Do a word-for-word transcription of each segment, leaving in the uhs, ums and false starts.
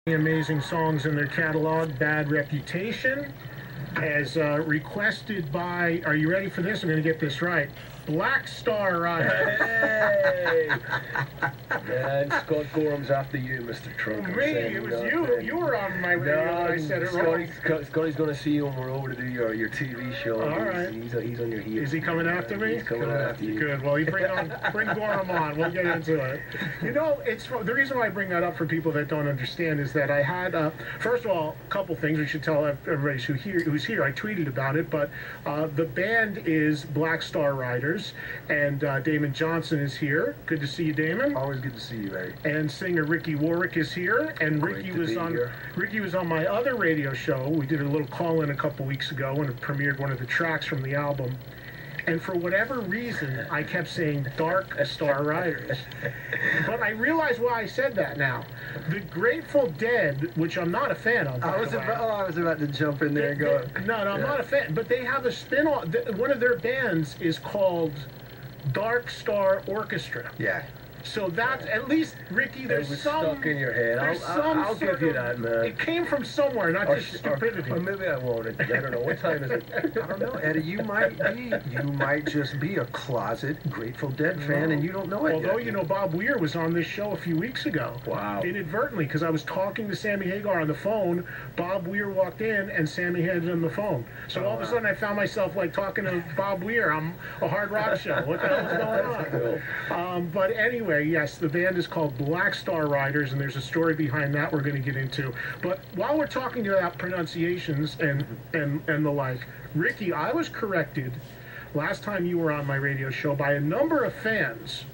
Amazing songs in their catalog, Bad Reputation, as uh, requested by, are you ready for this? I'm going to get this right. Black Star Rider. Hey! Man, Scott Gorham's after you, Mister Trunk. Me, it was you. You were on my radio no, when I said it wrong. Scotty's, Scotty's going to see you when we're over to do your, your T V show. All he's, right. He's, he's on your heels. Is he coming after me? He's coming Good. after you. Good. Well, you bring on, bring Gorham on. We'll get into it. You know, it's the reason why I bring that up for people that don't understand is that I had, uh, first of all, a couple things we should tell everybody who here, who's here. I tweeted about it, but uh, the band is Black Star Riders, and uh, Damon Johnson is here. Good to see you, Damon. Always good to see you, Larry. And singer Ricky Warwick is here, and Great Ricky to was be on. here. Ricky was on my other radio show. We did a little call-in a couple weeks ago, and it premiered one of the tracks from the album. And for whatever reason, I kept saying Dark Star Riders. But I realize why I said that now. The Grateful Dead, which I'm not a fan of. I was about, oh, I was about to jump in there they, and go. They, no, no, I'm yeah. not a fan. But they have a spin-off. One of their bands is called Dark Star Orchestra. Yeah. So that's, at least, Ricky, there's it was some... stuck in your head. There's I'll, some I'll, I'll sort give you of- that, man. It came from somewhere, not Or, just or, stupidity. or maybe I won't. I don't know. What time is it? I don't know, Eddie. You might be. You might just be a closet Grateful Dead fan, and you don't know it Although, yet. you know, Bob Weir was on this show a few weeks ago. Wow. Inadvertently, because I was talking to Sammy Hagar on the phone. Bob Weir walked in, and Sammy handed him the phone. So Oh, all of a wow. sudden, I found myself, like, talking to Bob Weir. I'm a hard rock show. What the hell is going on? Cool. Um, but anyway, yes, the band is called Black Star Riders, and there's a story behind that we're going to get into. But while we're talking about pronunciations and, and, and the like, Ricky, I was corrected last time you were on my radio show by a number of fans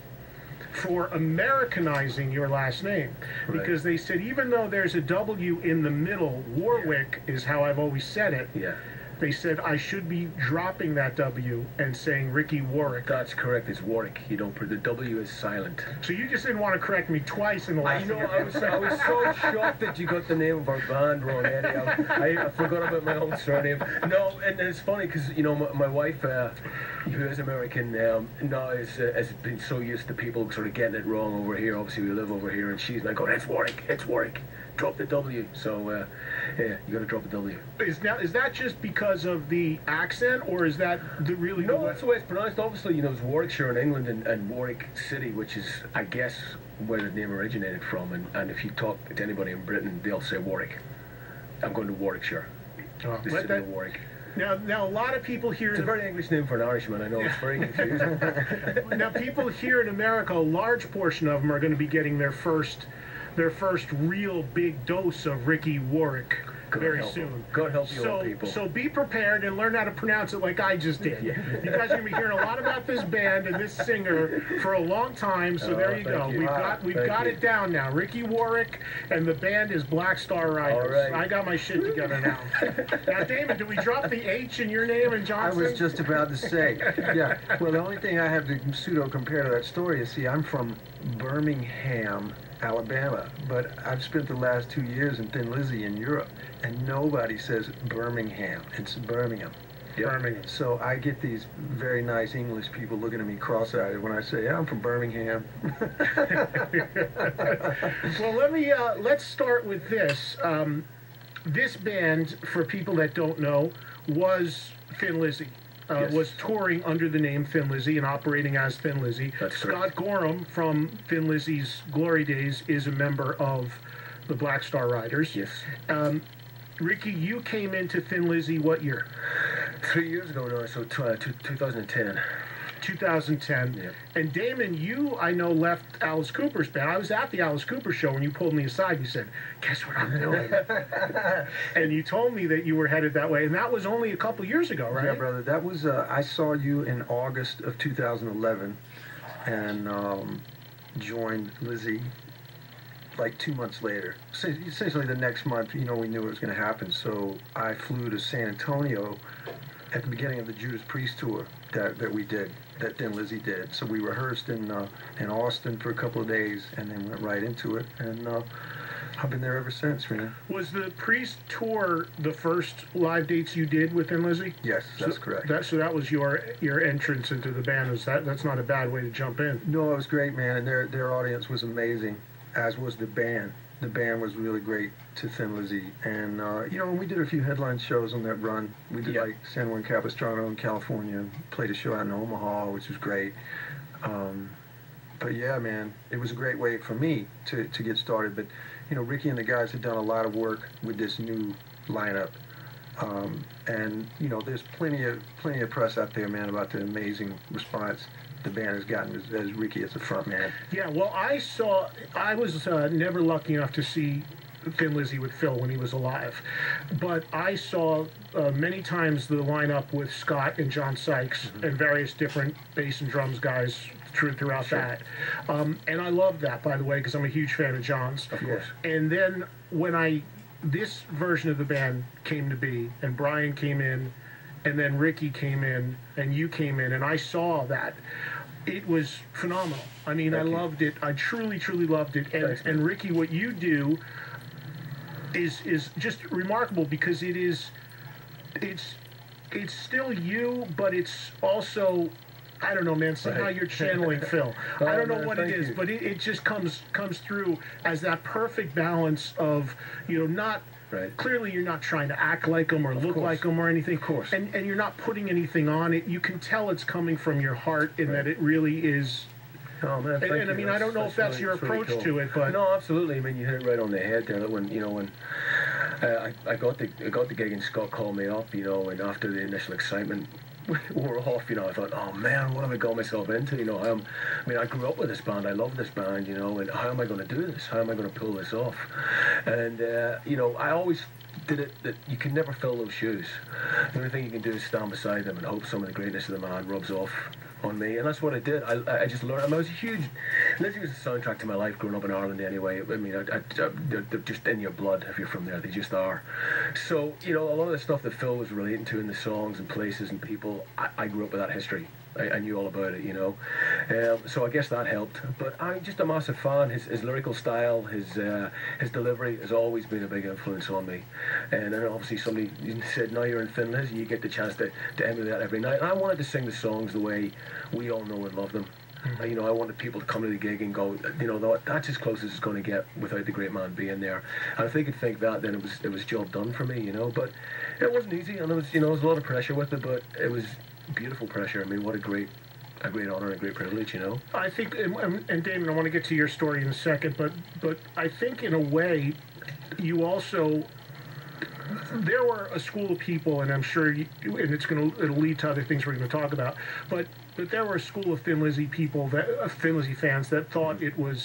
for Americanizing your last name. Right. Because they said even though there's a W in the middle, Warwick is how I've always said it. Yeah. They said I should be dropping that W and saying Ricky Warwick. That's correct. It's Warwick. You don't put the W is silent. So you just didn't want to correct me twice in the I last know. I was. I was so shocked that you got the name of our band wrong, Eddie. I, I forgot about my own surname. No, and it's funny because you know my, my wife, uh, who is American, um, now is uh, has been so used to people sort of getting it wrong over here. Obviously, we live over here, and she's like, "Oh, it's Warwick. It's Warwick. Drop the W." So, uh, yeah, you got to drop the W. Is now is that just because of the accent, or is that the really the No, way? that's the way it's pronounced. Obviously, you know, it's Warwickshire in England and, and Warwick City, which is, I guess, where the name originated from. And, and if you talk to anybody in Britain, they'll say Warwick. I'm going to Warwickshire. Oh, The let city that- of Warwick. Now, now a lot of people here. It's a very English name for an Irishman. I know it's very confusing. Now, people here in America, a large portion of them are going to be getting their first, their first real big dose of Ricky Warwick God very help soon. them. God help you so, all people. So be prepared and learn how to pronounce it like I just did. Yeah. You guys are going to be hearing a lot about this band and this singer for a long time. So Oh, there you thank go. you. We've Wow, got we've thank got you. it down now. Ricky Warwick, and the band is Black Star Riders. All right. I got my shit together now. Now, Damon, did we drop the H in your name and I Johnson? was just about to say. Yeah. Well, the only thing I have to pseudo compare to that story is, see, I'm from Birmingham, Alabama, but I've spent the last two years in Thin Lizzy in Europe, and nobody says Birmingham. It's Birmingham. Birmingham. So I get these very nice English people looking at me cross-eyed when I say, yeah, I'm from Birmingham. Well, let me uh, let's start with this. Um, this band, for people that don't know, was Thin Lizzy. Uh, Yes. Was touring under the name Thin Lizzy and operating as Thin Lizzy. That's Scott correct. Gorham from Thin Lizzy's glory days is a member of the Black Star Riders. Yes. Um, Ricky, you came into Thin Lizzy what year? Three years ago now, so t- uh, two, two thousand ten. two thousand ten. Yeah. And Damon, you, I know, left Alice Cooper's band. I was at the Alice Cooper show when you pulled me aside. You said, guess what I'm doing? And you told me that you were headed that way. And that was only a couple years ago, right? Yeah, brother. That was, uh, I saw you in August of two thousand eleven and um, joined Lizzy like two months later. So essentially the next month, you know, we knew it was going to happen. So I flew to San Antonio at the beginning of the Judas Priest tour that, that we did, that Thin Lizzy did. So we rehearsed in, uh, in Austin for a couple of days and then went right into it. And uh, I've been there ever since, man. Was the Priest tour the first live dates you did with Thin Lizzy? Yes, that's so correct. That, so that was your your entrance into the band. Was that, that's not a bad way to jump in. No, it was great, man, and their their audience was amazing, as was the band. the band was really great to Thin Lizzy. And, uh, you know, we did a few headline shows on that run. We did, yeah. like, San Juan Capistrano in California, played a show out in Omaha, which was great. Um, but, yeah, man, it was a great way for me to, to get started. But, you know, Ricky and the guys had done a lot of work with this new lineup. Um, and, you know, there's plenty of plenty of press out there, man, about the amazing response the band has gotten as, as Ricky as the front man. Yeah, well, I saw, I was uh, never lucky enough to see Thin Lizzy with Phil when he was alive, but I saw uh, many times the lineup with Scott and John Sykes mm-hmm. and various different bass and drums guys through, throughout sure. that. Um, and I love that, by the way, because I'm a huge fan of John's. Of course. And then when I, this version of the band came to be, and Brian came in, and then Ricky came in, and you came in, and I saw that. It was phenomenal. I mean, Thank I you. loved it. I truly, truly loved it. And, Thanks, and Ricky, what you do is is just remarkable because it is, it's, it's still you, but it's also, I don't know, man. Somehow right. you're channeling Phil. Oh, I don't know man, what it is, you. but it, it just comes comes through as that perfect balance of, you know, not. Right. Clearly, you're not trying to act like them or Of look course. like them or anything. Of course. And and you're not putting anything on it. You can tell it's coming from your heart, and Right. that it really is. Oh man, And, thank and I you. mean, that's, I don't know that's if that's really, your that's really approach cool. to it, but no, absolutely. I mean, you hit it right on the head there. That when you know when uh, I I got the I got the gig and Scott called me up, you know, and after the initial excitement wore off, you know, I thought, oh man, what have I got myself into? You know, I'm, I mean, I grew up with this band. I love this band, you know, and how am I going to do this? How am I going to pull this off? And uh, you know, I always did it that you can never fill those shoes. The only thing you can do is stand beside them and hope some of the greatness of the man rubs off on me, and that's what I did. I, I just learned. I, mean, I was a huge. Lizzy was a soundtrack to my life growing up in Ireland. Anyway, I mean, I, I, I, they're, they're just in your blood if you're from there. They just are. So you know, a lot of the stuff that Phil was relating to in the songs and places and people, I, I grew up with that history. I, I knew all about it, you know. Um, so I guess that helped. But I'm just a massive fan. His, his lyrical style, his uh, his delivery has always been a big influence on me. And then obviously somebody said, now you're in Thin Lizzy, you get the chance to, to emulate that every night. And I wanted to sing the songs the way we all know and love them. Mm-hmm. You know, I wanted people to come to the gig and go, you know, that's as close as it's going to get without the great man being there. And if they could think that, then it was it was job done for me, you know. But it wasn't easy, and there was, you know, there was a lot of pressure with it, but it was beautiful pressure. I mean, what a great, a great honor and a great privilege, you know. I think, and, and Damon, I want to get to your story in a second, but but I think in a way, you also. There were a school of people, and I'm sure, you, and it's going to it'll lead to other things we're going to talk about. But but there were a school of Thin Lizzy people, that uh, Thin Lizzy fans, that thought it was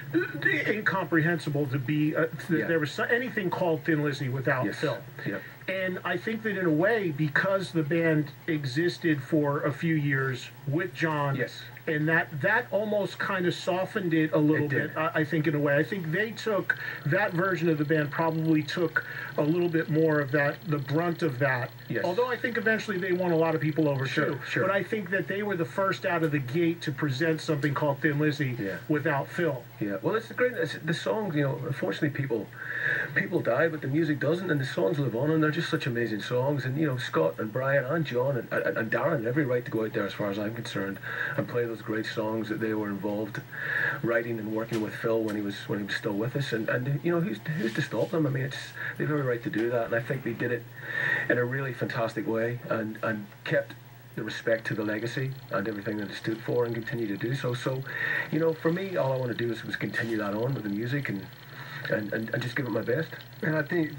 incomprehensible to be uh, that yeah. there was anything called Thin Lizzy without yes. Phil. Yep. And I think that in a way, because the band existed for a few years with John, yes. and that that almost kind of softened it a little It bit, I, I think, in a way. I think they took, that version of the band probably took a little bit more of that, the brunt of that. Yes. Although I think eventually they won a lot of people over sure, too. Sure. But I think that they were the first out of the gate to present something called Thin Lizzy yeah. without Phil. Yeah, well, it's great. It's, the songs, you know, unfortunately people people die, but the music doesn't, and the songs live on, and they're just such amazing songs. And, you know, Scott and Brian and John and, and, and Darren had every right to go out there, as far as I'm concerned, and play those great songs that they were involved writing and working with Phil when he was when he was still with us. And, and you know, who's, who's to stop them? I mean, it's they have every right to do that, and I think they did it in a really fantastic way, and, and kept the respect to the legacy and everything that it stood for, and continue to do so. So, you know, for me, all I want to do is, was continue that on with the music and, and, and, and just give it my best. And I think,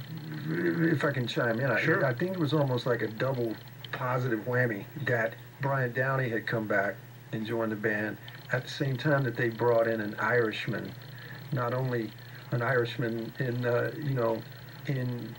if I can chime in, sure. I, I think it was almost like a double positive whammy that Brian Downey had come back and joined the band at the same time that they brought in an Irishman, not only an Irishman in, uh, you know, in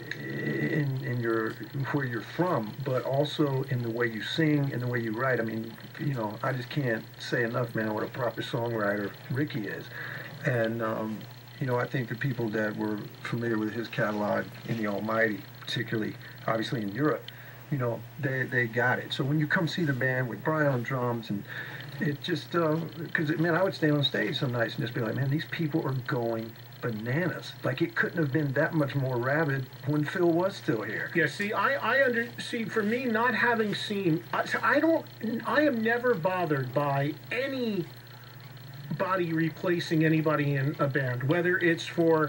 in in your where you're from, but also in the way you sing and the way you write. I mean, you know, I just can't say enough, man, what a proper songwriter Ricky is. And um, you know, I think the people that were familiar with his catalog in the Almighty, particularly obviously in Europe, you know, they they got it. So when you come see the band with Brian on drums, and it just because uh, man, I would stand on stage some nights and just be like, man, these people are going bananas. Like, it couldn't have been that much more rabid when Phil was still here. Yeah, see, I, I under see for me, not having seen, I, I don't, I am never bothered by anybody replacing anybody in a band, whether it's for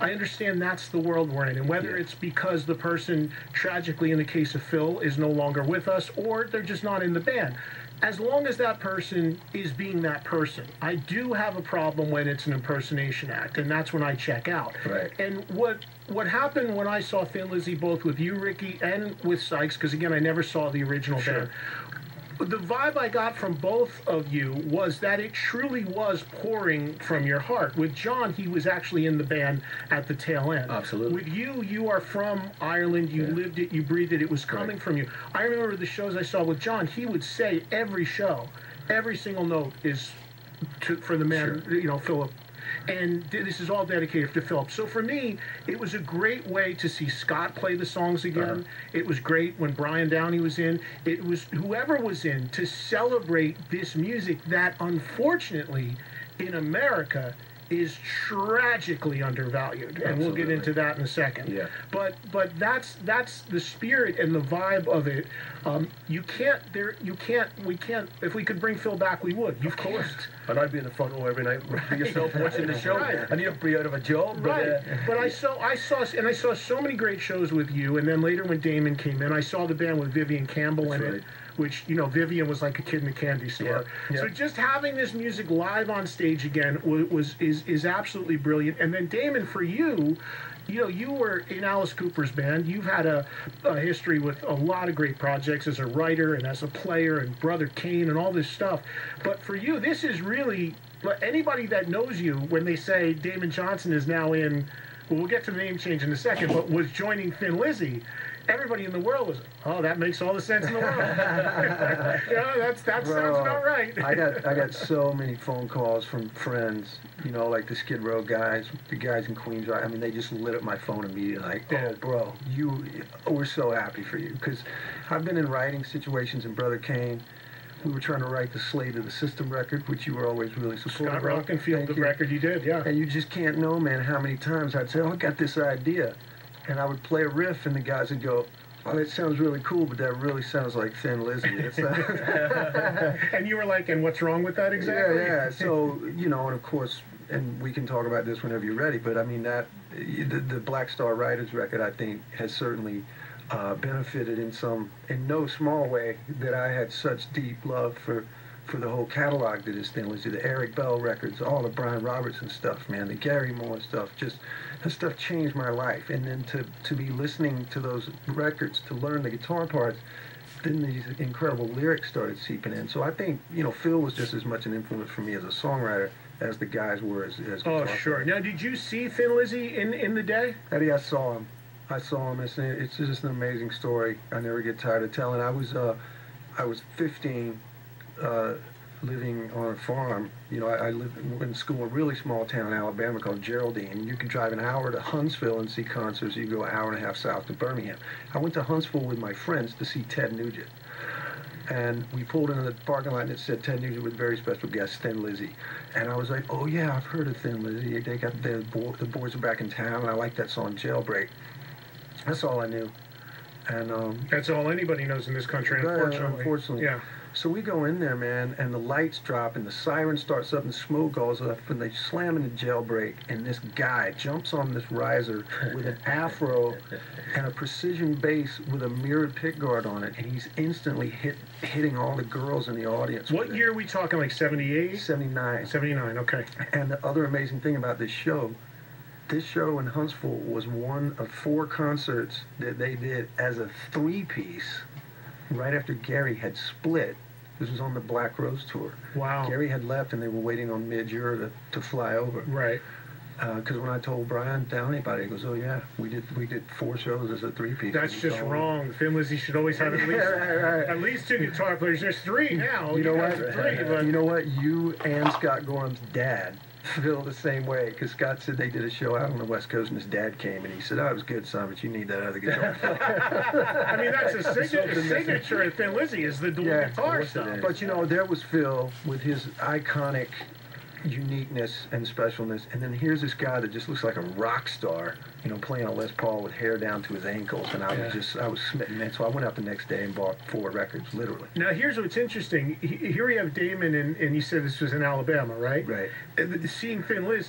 I understand that's the world we're in. And whether Yeah. it's because the person, tragically in the case of Phil, is no longer with us, or they're just not in the band. As long as that person is being that person. I do have a problem when it's an impersonation act, and that's when I check out. Right. And what what happened when I saw Thin Lizzy, both with you, Ricky, and with Sykes, because again, I never saw the original Sure. band. The vibe I got from both of you was that it truly was pouring from your heart. With John, he was actually in the band at the tail end. Absolutely. With you, you are from Ireland. You Yeah. lived it. You breathed it. It was coming Right. from you. I remember the shows I saw with John. He would say every show, every single note is to, for the man, Sure. you know, Philip. And this is all dedicated to Philip. So for me, it was a great way to see Scott play the songs again. Uh-huh. It was great when Brian Downey was in. It was whoever was in to celebrate this music that, unfortunately, in America, is tragically undervalued, and we'll get Absolutely. into that in a second. Yeah. But but that's that's the spirit and the vibe of it. Um, you can't there you can't we can't if we could bring Phil back, we would. You Of course. can't. And I'd be in the front row every night by yourself watching the show. Right. And you'd be out of a job. But, Right, uh, but I saw, I saw, and I saw so many great shows with you, and then later when Damon came in, I saw the band with Vivian Campbell That's in right. it, which, you know, Vivian was like a kid in a candy store. Yeah, So yeah. just having this music live on stage again was, was is is absolutely brilliant. And then Damon, for you, you know, you were in Alice Cooper's band. You've had a, a history with a lot of great projects as a writer and as a player, and Brother Kane and all this stuff. But for you, this is really, but anybody that knows you, when they say Damon Johnson is now in, well, we'll get to the name change in a second, but was joining Thin Lizzy, everybody in the world was, oh, that makes all the sense in the world. Yeah, that's, that Bro, sounds about right. I got I got so many phone calls from friends, you know, like the Skid Row guys, the guys in Queens. I mean, they just lit up my phone immediately, like, Yeah. oh, bro, you, we're so happy for you, because I've been in writing situations in Brother Kane. We were trying to write the Slave of the System record, which you were always really supportive Scott of. Rockenfield, Thank the you. record you did, yeah. And you just can't know, man, how many times I'd say, oh, I got this idea. And I would play a riff, and the guys would go, oh, that sounds really cool, but that really sounds like Thin Lizzy. It's not... And you were like, and what's wrong with that exactly? Yeah, yeah. So, you know, and of course, and we can talk about this whenever you're ready, but I mean, that, the, the Black Star Riders record, I think, has certainly uh, benefited in some, in no small way, that I had such deep love for for the whole catalog that is Thin Lizzy, the Eric Bell records, all the Brian Robertson stuff, man, the Gary Moore stuff, just, that stuff changed my life. And then to, to be listening to those records, to learn the guitar parts, then these incredible lyrics started seeping in. So I think, you know, Phil was just as much an influence for me as a songwriter as the guys were as, as Oh, guitar sure. players. Now, did you see Thin Lizzy in, in the day? Eddie, I saw him. I saw him. It's, it's just an amazing story. I never get tired of telling. I was, uh, I was fifteen, uh, living on a farm. You know, I, I lived in school in a really small town in Alabama called Geraldine. You could drive an hour to Huntsville and see concerts. You go an hour and a half south to Birmingham. I went to Huntsville with my friends to see Ted Nugent. And we pulled into the parking lot and it said Ted Nugent with very special guest, Thin Lizzy. And I was like, oh yeah, I've heard of Thin Lizzy. They got the, bo the boys are back in town, and I like that song, Jailbreak. That's all I knew. And um, That's all anybody knows in this country, Yeah, unfortunately. unfortunately. Yeah. So we go in there, man, and the lights drop, and the siren starts up, and the smoke goes up, and they slam in the Jailbreak, and this guy jumps on this riser with an afro and a precision bass with a mirrored pickguard on it, and he's instantly hit hitting all the girls in the audience. What with year are we talking, like seventy-eight? it. seventy-nine. seventy-nine, okay. And the other amazing thing about this show, this show in Huntsville was one of four concerts that they did as a three-piece right after Gary had split. This was on the Black Rose tour. Wow. Gary had left, and they were waiting on mid-year to, to fly over. Right. Because uh, when I told Brian Downey about it, he goes, "Oh yeah, we did we did four shows as a three-piece." That's just wrong. Thin Lizzy should always have at least Yeah, right, right. at least two guitar players. There's three now. You know guys what? are Three, but You know what? You and Scott Gorham's dad feel the same way, because Scott said they did a show out on the West Coast, and his dad came, and he said, "Oh, it was good, son, but you need that other guitar." I mean, that's a signature, signature of Thin Lizzy is the dual Yeah, guitar of course it stuff. is. But you know, there was Phil with his iconic uniqueness and specialness, and then here's this guy that just looks like a rock star, you know, playing a Les Paul with hair down to his ankles, and I Yeah. was just, I was smitten, man. So I went out the next day and bought four records, literally. Now, here's what's interesting. He- Here we have Damon, and, and you said this was in Alabama, right? Right. Uh, Seeing Thin Lizzy,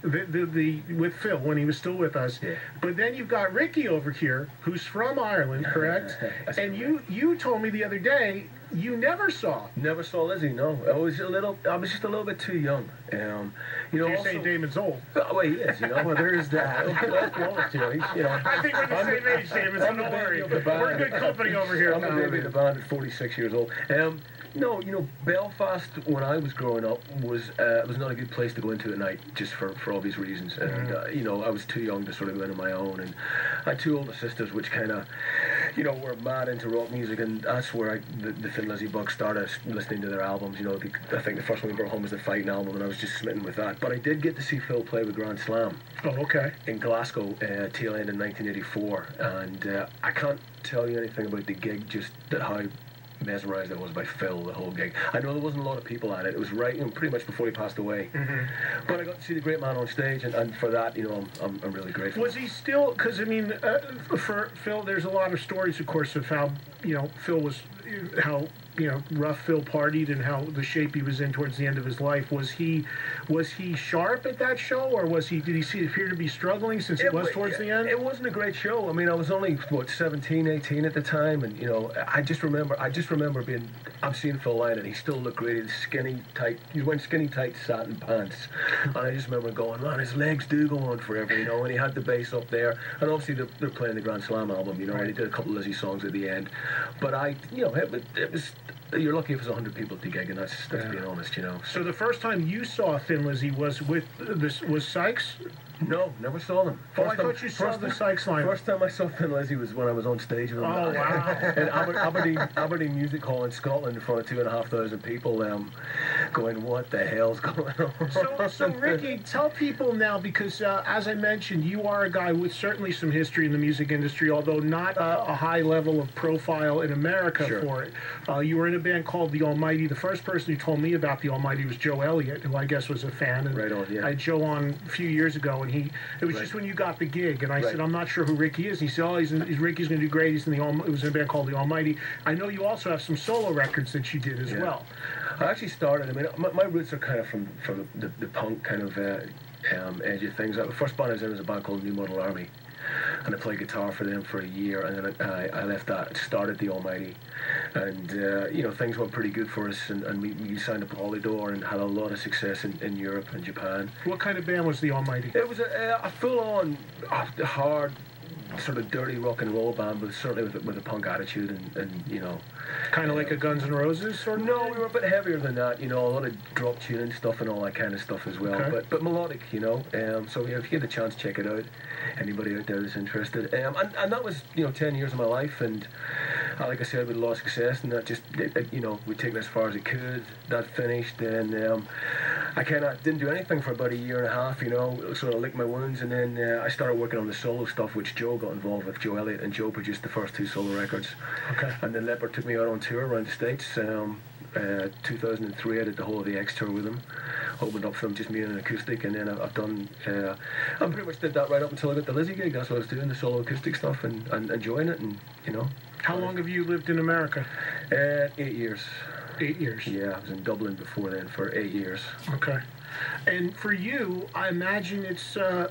the, the, the with Phil when he was still with us. Yeah. But then you've got Ricky over here, who's from Ireland, correct? And you you told me the other day you never saw. Never saw Lizzy. No, I was a little. I was just a little bit too young. Um, you know, You're also, saying Damon's old. Oh, well, he is. You know, Well, there is that. Let's be honest. You know, he's, you know. I think we're the I'm same age, Damon, so I'm the don't baby worry. of the band. We're good company over here. I'm now. a baby of the band at forty-six years old. Um, no, you know, Belfast when I was growing up was uh, was not a good place to go into at night, just for, for obvious reasons. And uh, you know, I was too young to sort of go into my own. And I had two older sisters, which kind of, you know, were mad into rock music, and that's where I, the, the Thin Lizzy bug started listening to their albums. You know, the, I think the first one we brought home was the Fighting album, and I was just smitten with that. But I did get to see Phil play with Grand Slam. Oh, okay. In Glasgow, uh, tail end in nineteen eighty-four, and uh, I can't tell you anything about the gig, just that how mesmerised I was by Phil, the whole gig. I know there wasn't a lot of people at it. It was right, you know, pretty much before he passed away. Mm-hmm. But I got to see the great man on stage, and, and for that, you know, I'm, I'm, I'm really grateful. Was he still? Because I mean, uh, for Phil, there's a lot of stories, of course, of how you know Phil was, how you know rough Phil partied and how the shape he was in towards the end of his life. Was he, was he sharp at that show, or was he? Did he see, appear to be struggling since it, it was towards the end? It wasn't a great show. I mean, I was only what seventeen, eighteen at the time, and you know, I just remember, I just remember being, I'm seeing Phil Lyon, and he still looked great in skinny tight. He was wearing skinny tight satin pants, and I just remember going, man, his legs do go on forever, you know. And he had the bass up there, and obviously they're, they're playing the Grand Slam album, you know, and he did a couple of Lizzy songs at the end. But I, you know, it, it was. You're lucky if there's one hundred people at the gig, and that's, that's yeah. being honest, you know. So the first time you saw Thin Lizzy was with this was Sykes? No, never saw them. First Oh, I time, thought you saw the Sykes line. First time I saw Thin Lizzy was when I was on stage with them. Oh, wow. In Aber Aberdeen, Aberdeen Music Hall in Scotland in front of two and a half thousand people, um, going, what the hell's going on? So, so Ricky, tell people now, because uh, as I mentioned, you are a guy with certainly some history in the music industry, although not uh, a high level of profile in America sure. for it. Uh, you were in a band called The Almighty. The first person who told me about The Almighty was Joe Elliott, who I guess was a fan. And right on, yeah. I had Joe on a few years ago, and he it was right. just when you got the gig, and I right. said, I'm not sure who Ricky is. And he said, oh, he's, in, he's Ricky's going to do great. He's in the Alm it was in a band called The Almighty. I know you also have some solo records that you did as yeah. well. I actually started, I mean, my, my roots are kind of from, from the, the punk kind of uh, um, edgy things. The first band I was in was a band called New Model Army, and I played guitar for them for a year, and then I, I left that, started The Almighty, and uh, you know, things went pretty good for us, and, and we, we signed up with Polydor and had a lot of success in, in Europe and Japan. What kind of band was The Almighty? It was a, a full-on, uh, hard, sort of dirty rock and roll band, but certainly with, with a punk attitude, and, and you know... Kind of uh, like a Guns N' Roses sort of? No, we were a bit heavier than that, you know, a lot of drop tuning stuff and all that kind of stuff as well, okay. but but melodic, you know. Um, so yeah, if you get a chance, check it out. Anybody out there that's interested. Um, and, and that was, you know, ten years of my life, and uh, like I said, we had a lot of success, and that just, it, it, you know, we'd taken it as far as it could. That finished, and um, I kind of didn't do anything for about a year and a half, you know, sort of licked my wounds, and then uh, I started working on the solo stuff, which Joe got involved with, Joe Elliott, and Joe produced the first two solo records. Okay. And then Leopard took me out on tour around the States. Um, uh, two thousand three, I did the whole of the X tour with him. Opened up for him, just me and an acoustic, and then I've, I've done, uh, I pretty much did that right up until I got the Lizzy gig. That's what I was doing, the solo acoustic stuff, and, and enjoying it, and, you know. How long have you lived in America? Uh, eight years. Eight years? Yeah, I was in Dublin before then for eight years. Okay. And for you, I imagine it's, uh,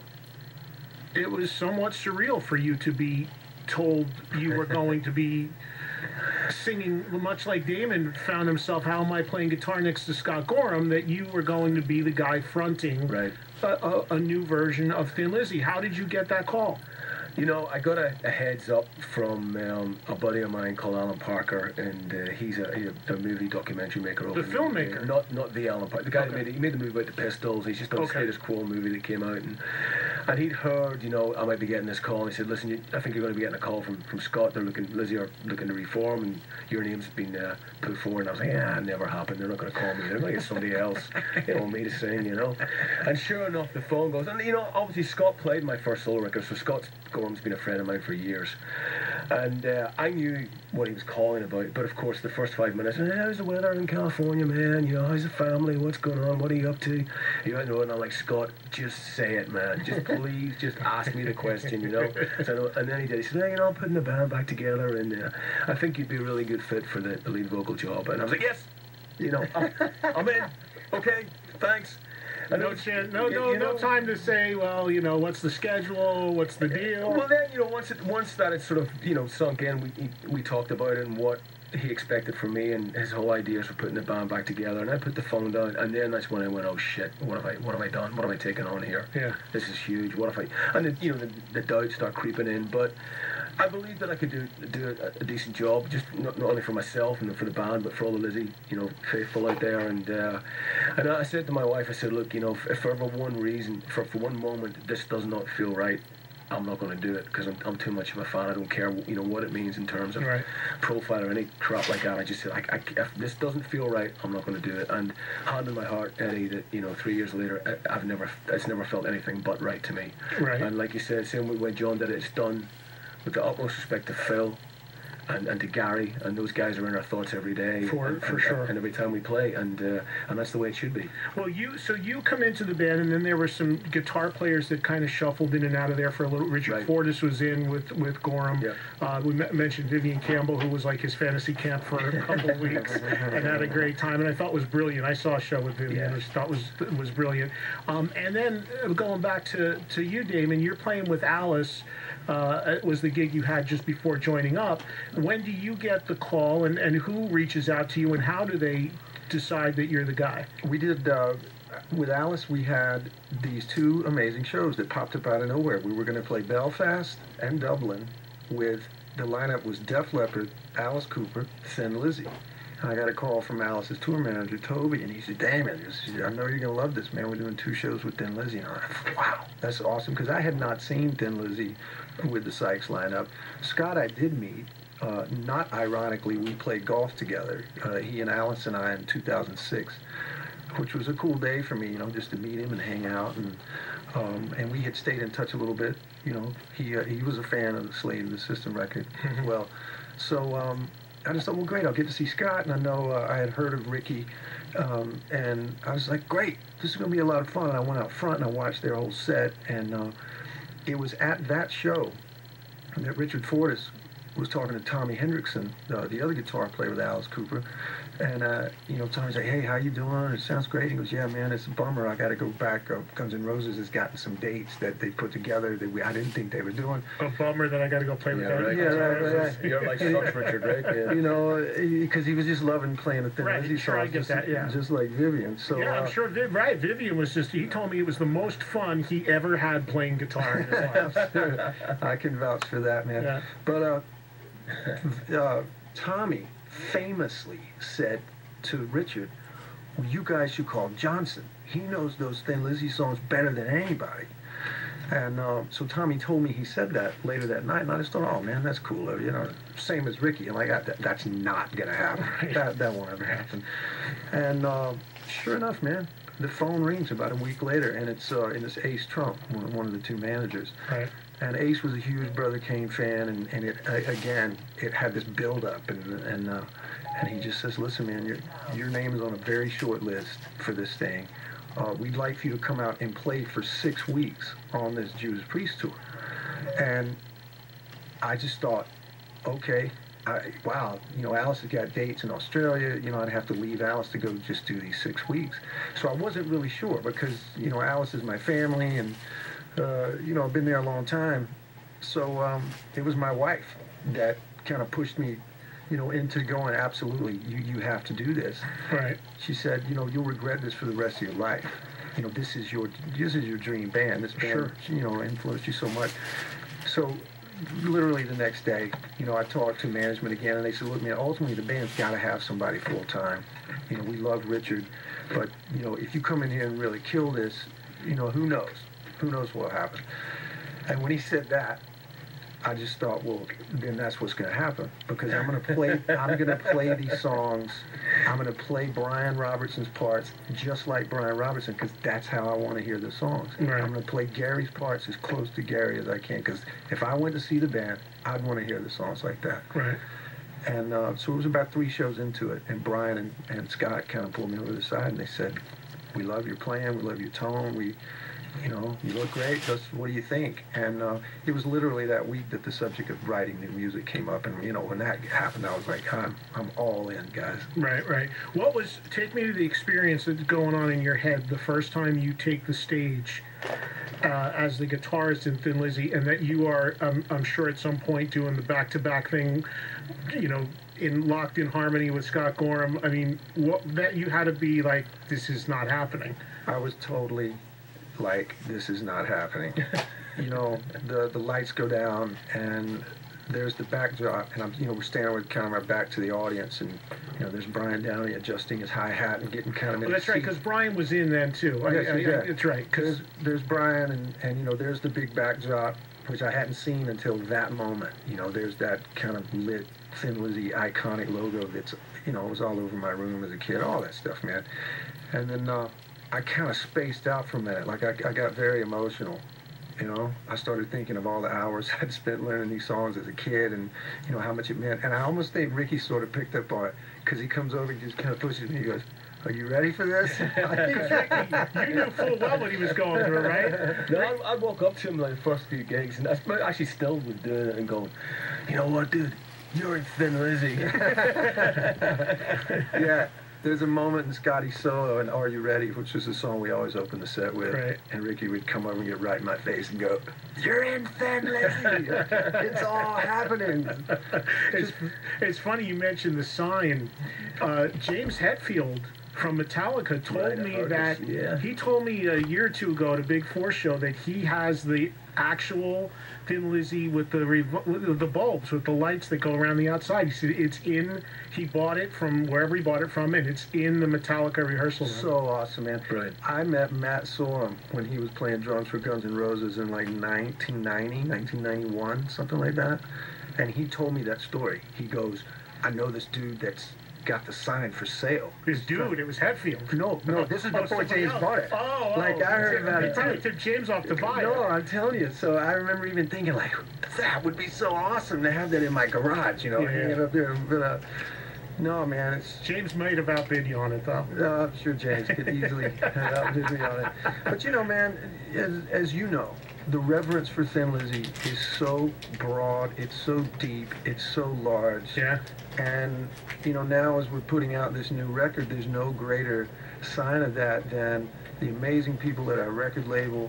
it was somewhat surreal for you to be told you were going to be singing, much like Damon found himself, how am I playing guitar next to Scott Gorham, that you were going to be the guy fronting right. a, a, a new version of Thin Lizzy. How did you get that call? You know, I got a, a heads up from um, a buddy of mine called Alan Parker, and uh, he's a, he's a movie documentary maker. The filmmaker? Uh, not not the Alan Parker. The guy okay. that made it. He made the movie about the Pistols. He's just done okay. a Status Quo movie that came out, and and he'd heard, you know, I might be getting this call. And he said, listen, you, I think you're going to be getting a call from, from Scott. They're looking, Lizzy are looking to reform, and your name's been uh, put forward. And I was like, yeah, it never happened. They're not going to call me. They're going to get somebody else. They want me to sing, you know. And sure enough, the phone goes. And, you know, obviously Scott played my first solo record, so Scott Gorham's been a friend of mine for years. And uh, I knew what he was calling about, but of course the first five minutes, hey, how's the weather in California, man? You know, how's the family? What's going on? What are you up to? You know, and I'm like, Scott, just say it, man. Just please, just ask me the question, you know. So, and then he did. He said, hey, you know, I'm putting the band back together, and uh, I think you'd be a really good fit for the, the lead vocal job. And I was like, yes, you know, I'm, I'm in. Okay, thanks. I No know, chance, no, you- no, you no know- time to say, well, you know, what's the schedule, what's the deal? Well, then, you know, once it once that had sort of, you know, sunk in, we we talked about it and what he expected from me and his whole ideas for putting the band back together. And I put the phone down, and then that's when I went, oh shit, what have I what have I done? What have I taken on here? Yeah. This is huge. What if I? And then, you know, the, the doubts start creeping in, but I believe that I could do do a, a decent job, just not, not only for myself and for the band, but for all the Lizzy, you know, faithful out there. And uh, and I said to my wife, I said, look, you know, if, if for ever one reason, for for one moment, this does not feel right, I'm not going to do it because I'm, I'm too much of a fan. I don't care, you know, what it means in terms of Right. profile or any crap like that. I just said, I, I, if this doesn't feel right, I'm not going to do it. And hand in my heart, Eddie, that, you know, three years later, I, I've never, it's never felt anything but right to me. Right. And like you said, same way when John did it, it's done with the utmost respect to Phil and, and to Gary, and those guys are in our thoughts every day. For- and, for and, sure. And every time we play, and uh, and that's the way it should be. Well, you so you come into the band, and then there were some guitar players that kind of shuffled in and out of there for a little. Richard Right. Fortas was in with with Gorham. Yep. Uh, we m- mentioned Vivian Campbell, who was like his fantasy camp for a couple of weeks, and had a great time. And I thought was brilliant. I saw a show with Vivian, Yeah. which I thought was was brilliant. Um, and then uh, going back to to you, Damon, you're playing with Alice. Uh, it was the gig you had just before joining up. When do you get the call, and, and who reaches out to you, and how do they decide that you're the guy? We did, uh, with Alice, we had these two amazing shows that popped up out of nowhere. We were going to play Belfast and Dublin with, the lineup was Def Leppard, Alice Cooper, Thin Lizzy. And I got a call from Alice's tour manager, Toby, and he said, Damon, I know you're going to love this, man. We're doing two shows with Thin Lizzy. And I'm like, wow, that's awesome, because I had not seen Thin Lizzy with the Sykes lineup. Scott I did meet. Uh, not ironically, we played golf together, uh, he and Alice and I in two thousand six, which was a cool day for me, you know, just to meet him and hang out. And um, and we had stayed in touch a little bit, you know. He uh, he was a fan of the Slave of the System record as well. So um, I just thought, well, great, I'll get to see Scott. And I know uh, I had heard of Ricky, um, and I was like, great, this is going to be a lot of fun. And I went out front and I watched their whole set, and uh, it was at that show that Richard Fortas was talking to Tommy Hendrickson, uh, the other guitar player with Alice Cooper, and uh, you know, Tommy's like, "Hey, how you doing? It sounds great." He goes, "Yeah, man, it's a bummer. I got to go back. Uh, Guns N' Roses has gotten some dates that they put together that we I didn't think they were doing." A bummer that I got to go play with Yeah, that. right. Yeah, right, right, right. You're like sucks, Richard, right? Yeah. You know, because he was just loving playing the Thin Right, Lizzy sure, I songs, get just, that, yeah. just like Vivian. So Yeah, I'm uh, sure. Viv, right, Vivian was just. He told me it was the most fun he ever had playing guitar in his life. I can vouch for that, man. Yeah. But uh, uh, Tommy famously said to Richard, well, you guys should call Johnson. He knows those Thin Lizzy songs better than anybody. And uh, so Tommy told me he said that later that night, and I just thought, oh man, that's cool. You know, same as Ricky. I'm like, that, that's not gonna happen. Right. That that won't ever happen. And uh, sure enough, man, the phone rings about a week later, and it's uh, and it's Ace Trump, one, one of the two managers. Right. And Ace was a huge Brother Kane fan, and, and it uh, again, it had this build-up, and and uh, and he just says, listen, man, your your name is on a very short list for this thing. Uh, we'd like for you to come out and play for six weeks on this Judas Priest tour. And I just thought, okay, I, wow, you know, Alice has got dates in Australia. You know, I'd have to leave Alice to go just do these six weeks. So I wasn't really sure because, you know, Alice is my family, and uh, you know, I've been there a long time. So um, it was my wife that kind of pushed me, you know, into going, absolutely, you, you have to do this. Right. She said, you know, you'll regret this for the rest of your life. You know, this is your this is your dream band. This band, Sure. you know, influenced you so much. So literally the next day, you know, I talked to management again, and they said, look, man, ultimately the band's got to have somebody full time. You know, we love Richard, but, you know, if you come in here and really kill this, you know, who knows? Who knows what will happen? And when he said that, I just thought, well, then that's what's going to happen, because I'm going to play. I'm going to play these songs. I'm going to play Brian Robertson's parts just like Brian Robertson, because that's how I want to hear the songs. Right. I'm going to play Gary's parts as close to Gary as I can, because if I went to see the band, I'd want to hear the songs like that. Right. And uh, so it was about three shows into it, and Brian and, and Scott kind of pulled me over the side, and they said, we love your playing, we love your tone, we, you know, you look great. Just what do you think? And uh, it was literally that week that the subject of writing new music came up, and you know, when that happened, I was like, I'm, I'm all in, guys. Right, right. What was? Take me to the experience that's going on in your head the first time you take the stage uh, as the guitarist in Thin Lizzy, and that you are, um, I'm sure, at some point doing the back-to-back thing, you know, in locked in harmony with Scott Gorham. I mean, what that you had to be like, this is not happening. I was totally like, this is not happening. You know, the the lights go down and there's the backdrop, and I'm, you know, we're standing with kind of our back to the audience, and you know, there's Brian Downey adjusting his hi-hat and getting kind of. Well, that's right, because Brian was in then too. Yes, I, I, yeah. That's right. Because there's, there's Brian, and and you know, there's the big backdrop, which I hadn't seen until that moment. You know, there's that kind of lit Thin Lizzy iconic logo that's, you know, was all over my room as a kid, all that stuff, man. And then uh, I kind of spaced out for a minute, like I, I got very emotional. You know, I started thinking of all the hours I'd spent learning these songs as a kid, and you know how much it meant. And I almost think Ricky sort of picked up on it, because he comes over and just kind of pushes me. He goes, "Are you ready for this?" You knew full well what he was going through, right? No, I'd, I'd walk up to him like the first few gigs, and I actually still was doing it and going, "You know what, dude? You're in Thin Lizzy." Yeah. There's a moment in Scotty's solo in Are You Ready, which is a song we always open the set with. Right. And Ricky would come over and get right in my face and go, "You're in Thin Lizzy. It's all happening." It's, it's funny you mentioned the sign. Uh, James Hetfield from Metallica told Right, me artist, that, yeah. he told me a year or two ago at a Big Four show that he has the actual Thin Lizzy with the revo- with the bulbs, with the lights that go around the outside. He said it's in, he bought it from wherever he bought it from, and it's in the Metallica rehearsal room. So awesome, man. Brilliant. I met Matt Sorum when he was playing drums for Guns N' Roses in like nineteen ninety, nineteen ninety-one, something like that. And he told me that story. He goes, "I know this dude that's got the sign for sale." This dude, it was Hetfield. No, no, this is Oh, before somebody James else. bought it. Oh, Like, oh. I heard about He it, probably too. took James off to buy No, it. I'm telling you. So I remember even thinking, like, that would be so awesome to have that in my garage, you know, Yeah. hanging up there. But, uh, no, man, it's. James might have outbid you on it, though. Uh, I'm sure James could easily have outbid me on it. But, you know, man, as, as you know, the reverence for Thin Lizzy is so broad, it's so deep, it's so large. Yeah. And, you know, now as we're putting out this new record, there's no greater sign of that than the amazing people at our record label,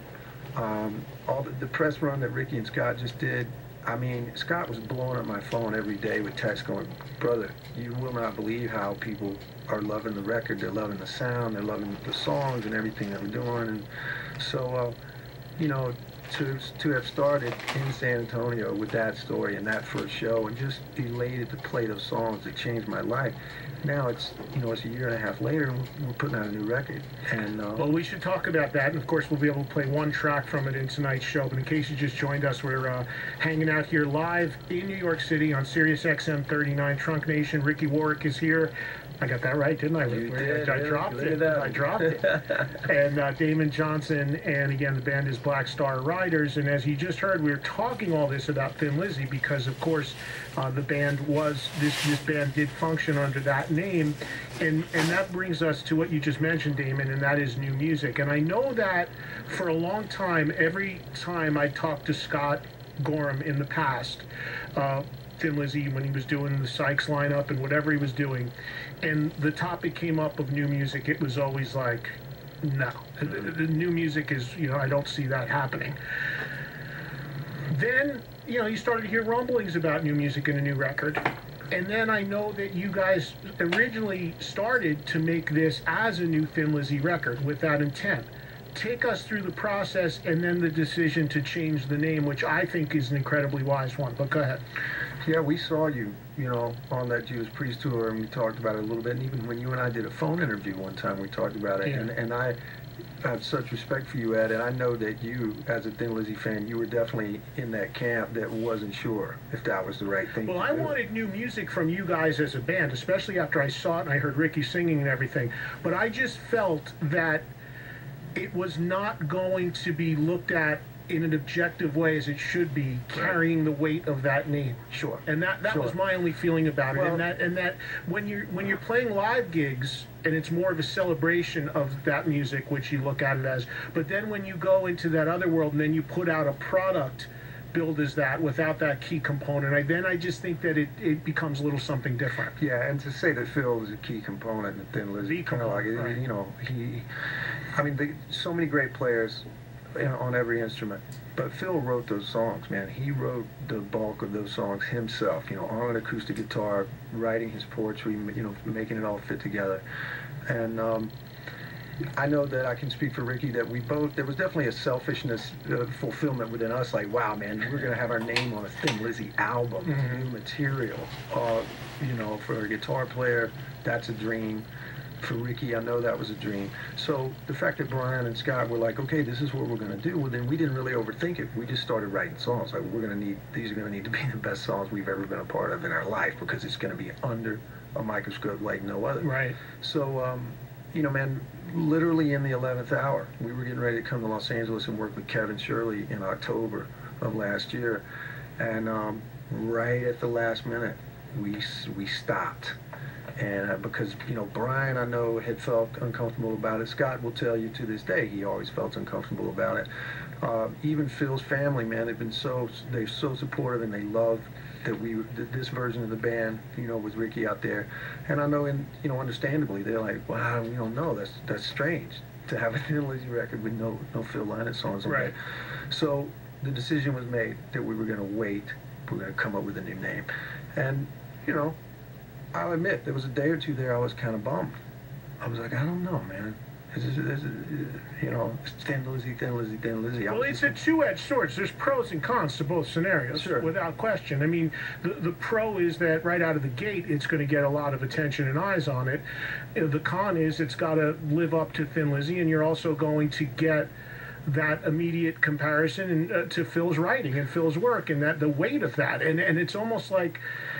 um, all the, the press run that Ricky and Scott just did. I mean, Scott was blowing up my phone every day with texts going, "Brother, you will not believe how people are loving the record. They're loving the sound, they're loving the songs and everything that we're doing." And so, uh, you know, to to have started in San Antonio with that story and that first show, and just elated to play those songs that changed my life. Now it's, you know, it's a year and a half later, and we're, we're putting out a new record. And uh, Well, we should talk about that, and of course we'll be able to play one track from it in tonight's show. But in case you just joined us, we're uh, hanging out here live in New York City on Sirius X M thirty-nine, Trunk Nation. Ricky Warwick is here. I got that right, didn't I? You I, did, I really. dropped Look at it. that. I dropped it. And uh, Damon Johnson, and again, the band is Black Star Riders. And as you just heard, we were talking all this about Thin Lizzy because, of course, uh, the band was, this this band did function under that name. And, and that brings us to what you just mentioned, Damon, and that is new music. And I know that for a long time, every time I talked to Scott Gorham in the past, uh, Thin Lizzy, when he was doing the Sykes lineup and whatever he was doing, and the topic came up of new music, it was always like, no, the, the new music is, you know, I don't see that happening. Then, you know, you started to hear rumblings about new music and a new record. And then I know that you guys originally started to make this as a new Thin Lizzy record with that intent. Take us through the process and then the decision to change the name, which I think is an incredibly wise one. But go ahead. yeah, we saw you, you know, on that Judas Priest tour, and we talked about it a little bit. And even when you and I did a phone interview one time, we talked about it. Yeah. And, and I have such respect for you, Ed, and I know that you, as a Thin Lizzy fan, you were definitely in that camp that wasn't sure if that was the right thing Well, to I do. wanted new music from you guys as a band, especially after I saw it and I heard Ricky singing and everything. But I just felt that it was not going to be looked at in an objective way as it should be, carrying the weight of that name. Sure. And that, that Sure. was my only feeling about it. Well, and that and that when you're when you're playing live gigs and it's more of a celebration of that music, which you look at it as, but then when you go into that other world and then you put out a product billed as that without that key component, I then I just think that it, it becomes a little something different. Yeah, and to say that Phil is a key component in Thin Lizzy, The kind of like, component, right. you know, he, I mean, the, so many great players, you know, on every instrument. But Phil wrote those songs, man. He wrote the bulk of those songs himself, you know, on an acoustic guitar, writing his poetry, you know, making it all fit together. And um, I know that I can speak for Ricky that we both, there was definitely a selfishness uh, fulfillment within us, like, wow, man, we're going to have our name on a Thin Lizzy album, Mm-hmm. new material. Uh, you know, for a guitar player, that's a dream. For Ricky, I know that was a dream. So the fact that Brian and Scott were like, okay, this is what we're going to do, well, then we didn't really overthink it. We just started writing songs. Like, we're going to need, these are going to need to be the best songs we've ever been a part of in our life, because it's going to be under a microscope like no other. Right. So, um, you know, man, literally in the eleventh hour, we were getting ready to come to Los Angeles and work with Kevin Shirley in October of last year. And um, right at the last minute, we, we stopped. And uh, because, you know, Brian, I know, had felt uncomfortable about it. Scott will tell you to this day he always felt uncomfortable about it. Uh, even Phil's family, man, they've been so, they're so supportive, and they love that we, that this version of the band, you know, with Ricky out there. And I know, in, you know, understandably, they're like, wow, we don't know, that's that's strange to have a Thin Lizzy record with no no Phil Lynott songs on Right. it. So the decision was made that we were going to wait. We were going to come up with a new name. And, you know, I'll admit, there was a day or two there I was kind of bummed. I was like, I don't know, man. This is, this is, you know, Thin Lizzy, Thin Lizzy, Thin Lizzy. I Well, was it's just- a two-edged sword. There's pros and cons to both scenarios, Sure. without question. I mean, the, the pro is that right out of the gate, it's going to get a lot of attention and eyes on it. Uh, The con is it's got to live up to Thin Lizzy, and you're also going to get that immediate comparison and, uh, to Phil's writing and Phil's work, and that the weight of that. And and it's almost like,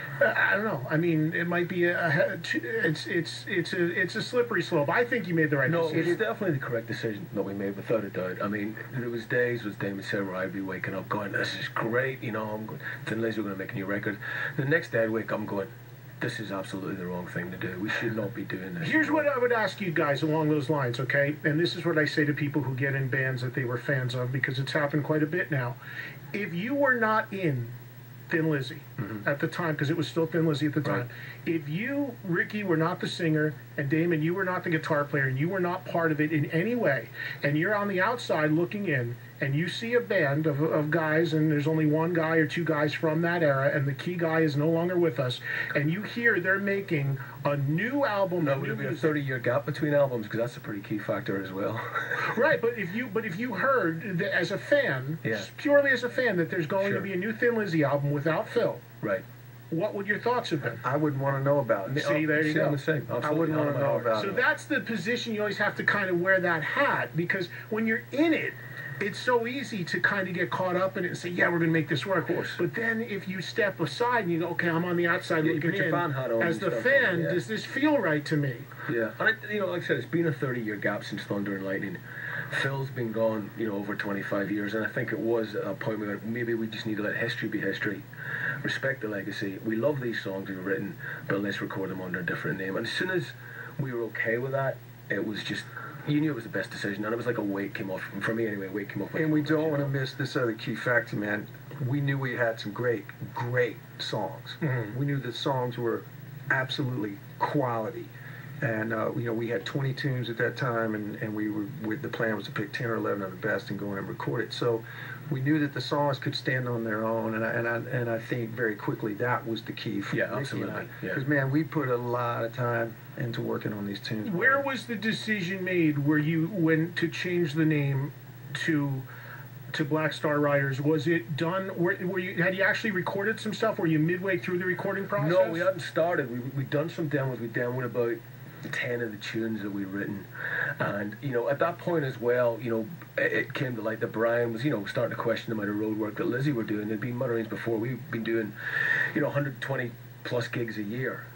I don't know. I mean, it might be a, a it's it's it's a it's a slippery slope. I think you made the right No, decision. it's definitely the correct decision that we made, without a doubt. I mean, there was days, as Damon said, where I'd be waking up going, this is great, you know, I'm going, Thin Lizzy, we're going to make a new record. The next day I'd wake up and going, this is absolutely the wrong thing to do. We should not be doing this. Here's what I would ask you guys along those lines, okay? And this is what I say to people who get in bands that they were fans of, because it's happened quite a bit now. If you were not in Thin Lizzy Mm-hmm. at the time, because it was still Thin Lizzy at the time, Right. if you, Ricky, were not the singer, and Damon, you were not the guitar player, and you were not part of it in any way, and you're on the outside looking in, and you see a band of, of guys, and there's only one guy or two guys from that era, and the key guy is no longer with us, and you hear they're making a new album. No, new would it be a music. thirty-year gap between albums? Because that's a pretty key factor as well. Right, but if you but if you heard that as a fan, Yeah. just purely as a fan, that there's going Sure. to be a new Thin Lizzy album without Phil, Right. what would your thoughts have been? I wouldn't want to know about it. See, there you See, go. I'm the same. I Absolutely. wouldn't want Not to on my know heart. about So it. that's the position you always have to kind of wear that hat, because when you're in it, it's so easy to kind of get caught up in it and say, yeah, we're going to make this work. Of course. But then if you step aside and you go, okay, I'm on the outside Yeah, you looking put your in, fan hat on as and the stuff, fan, yeah. does this feel right to me? Yeah, and I, you know, like I said, it's been a thirty-year gap since Thunder and Lightning. Phil's been gone, you know, over twenty-five years, and I think it was a point where maybe we just need to let history be history, respect the legacy. We love these songs we've written, but let's record them under a different name. And as soon as we were okay with that, it was just, you knew it was the best decision, and it was like a weight came off, for me anyway, a weight came off. my And we don't shoulders, want to you know. miss this other key factor, man. We knew we had some great, great songs. Mhm. We knew the songs were absolutely quality. And, uh, you know, we had twenty tunes at that time, and, and we were, we, the plan was to pick ten or eleven of the best and go in and record it. So we knew that the songs could stand on their own, and I, and I, and I think very quickly that was the key for Yeah, Ricky absolutely, and I. yeah. Because, man, we put a lot of time into working on these tunes. Where was the decision made where you went to change the name to to Black Star Riders? Was it done? Were, were you had you actually recorded some stuff? Were you midway through the recording process? No, we hadn't started. We we'd done some demos. We demoed about ten of the tunes that we'd written, and you know, at that point as well, you know, it, it came to light that Brian was, you know, starting to question the amount of road work that Lizzy were doing. There'd been mutterings before. We've been doing, you know, one hundred twenty plus gigs a year.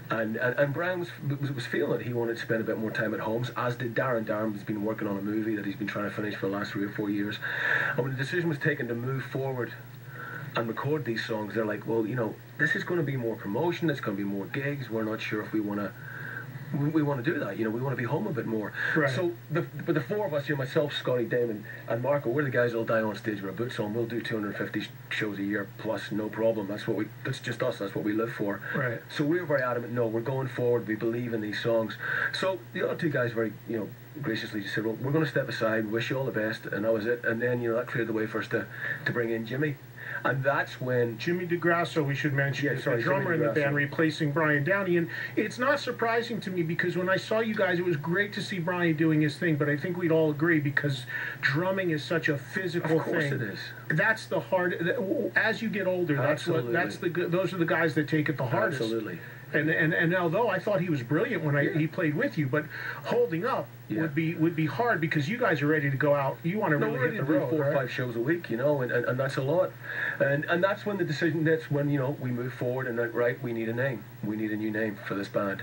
And, and, and Brian was, was was feeling it. He wanted to spend a bit more time at home, as did Darren. Darren has been working on a movie that he's been trying to finish for the last three or four years. And when the decision was taken to move forward and record these songs, they're like, well, you know, this is going to be more promotion, it's going to be more gigs, we're not sure if we want to we, we want to do that, you know, we want to be home a bit more. Right. So, the, but the four of us, you know, myself, Scotty, Damon, and Marco, we're the guys that'll die on stage with our boots on. We'll do two hundred fifty shows a year plus, no problem. That's what we, that's just us, that's what we live for. Right. So we were very adamant, no, we're going forward, we believe in these songs. So the other two guys very, you know, graciously just said, well, we're going to step aside, wish you all the best, and that was it. And then, you know, that cleared the way for us to, to bring in Jimmy. And that's when... Jimmy DeGrasso, we should mention, Yeah, is sorry, the drummer in Jimmy the band, DeGrasso. replacing Brian Downey. And it's not surprising to me because when I saw you guys, it was great to see Brian doing his thing, but I think we'd all agree because drumming is such a physical Of course thing. it is. That's the hard... As you get older, that's what, Absolutely. that's the good- those are the guys that take it the hardest. Absolutely. And, and and although I thought he was brilliant when I, Yeah. he played with you, but holding up Yeah. would be would be hard because you guys are ready to go out. You want to No, really we're ready hit to the do road, four or right? five shows a week, you know, and, and, and that's a lot. And and that's when the decision, that's when, you know, we move forward and, that, right, we need a name. We need a new name for this band.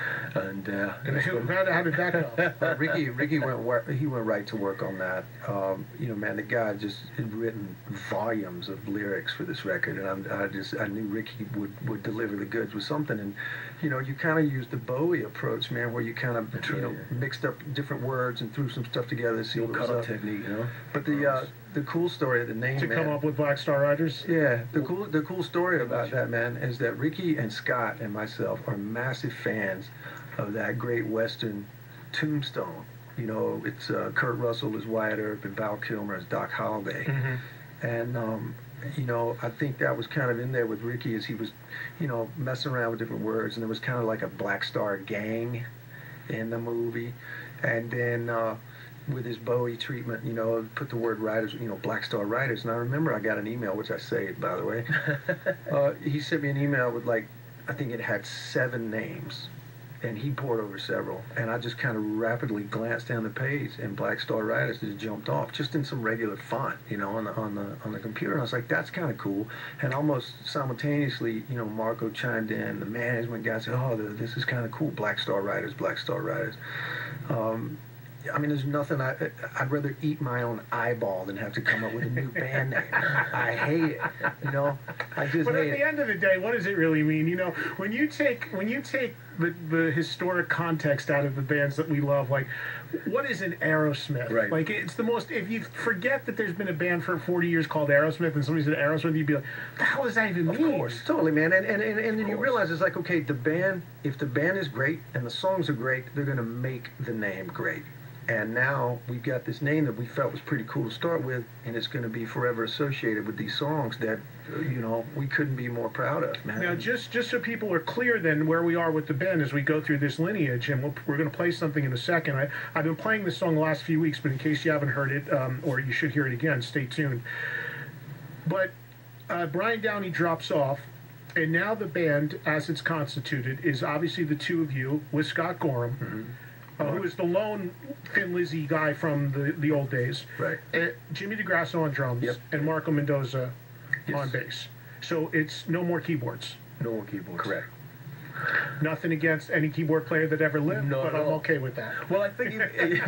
And, uh, And that's how, when- how did that go? Uh, Ricky, Ricky went wor- he went right to work on that. Um, you know, man, the guy just had written volumes of lyrics for this record, and I'm, I just I knew Ricky would, would deliver the goods with something. And you know, you kind of used the Bowie approach, man, where you kind of That's you right, know yeah. mixed up different words and threw some stuff together to see the what old was cut-up up. technique, you know. But the uh, the cool story of the name, To man, come up with Black Star Riders? yeah, the cool the cool story about that, man, is that Ricky and Scott and myself are massive fans of that great Western Tombstone. You know, it's uh, Kurt Russell as Wyatt Earp and Val Kilmer as Doc Holliday. Mm-hmm. And, um, you know, I think that was kind of in there with Ricky as he was, you know, messing around with different words. And there was kind of like a Black Star gang in the movie. And then uh, with his Bowie treatment, you know, put the word writers, you know, Black Star Writers. And I remember I got an email, which I saved, by the way. uh, he sent me an email with, like, I think it had seven names. And he poured over several, and I just kind of rapidly glanced down the page, and Black Star Riders just jumped off, just in some regular font, you know, on the on the on the computer. And I was like, that's kind of cool. And almost simultaneously, you know, Marco chimed in. The management guy said, oh, this is kind of cool. Black Star Riders, Black Star Riders. Um, I mean, there's nothing. I, I'd rather eat my own eyeball than have to come up with a new band name. I hate it. You know, I just But hate at it. the end of the day, what does it really mean? You know, when you take when you take the, the historic context out of the bands that we love, like what is an Aerosmith? Right. Like it's the most. If you forget that there's been a band for forty years called Aerosmith, and somebody said Aerosmith, you'd be like, "The hell does that even Of mean?" course. Totally, man. And and, and, and then you course. realize it's like, okay, the band, if the band is great and the songs are great, they're going to make the name great. And now we've got this name that we felt was pretty cool to start with, and it's going to be forever associated with these songs that, you know, we couldn't be more proud of, man. Now, just just so people are clear, then where we are with the band as we go through this lineage, and we'll, we're going to play something in a second. I, I've been playing this song the last few weeks, but in case you haven't heard it, um, or you should hear it again, stay tuned. But uh, Brian Downey drops off, and now the band, as it's constituted, is obviously the two of you with Scott Gorham. Mm-hmm. Uh, who is the lone Thin Lizzy guy from the, the old days. Right. Uh, Jimmy DeGrasso on drums, Yep. and Marco Mendoza Yes. on bass. So it's no more keyboards. No more keyboards. Correct. Nothing against any keyboard player that ever lived, Not but at I'm all. okay with that. Well, I think... You,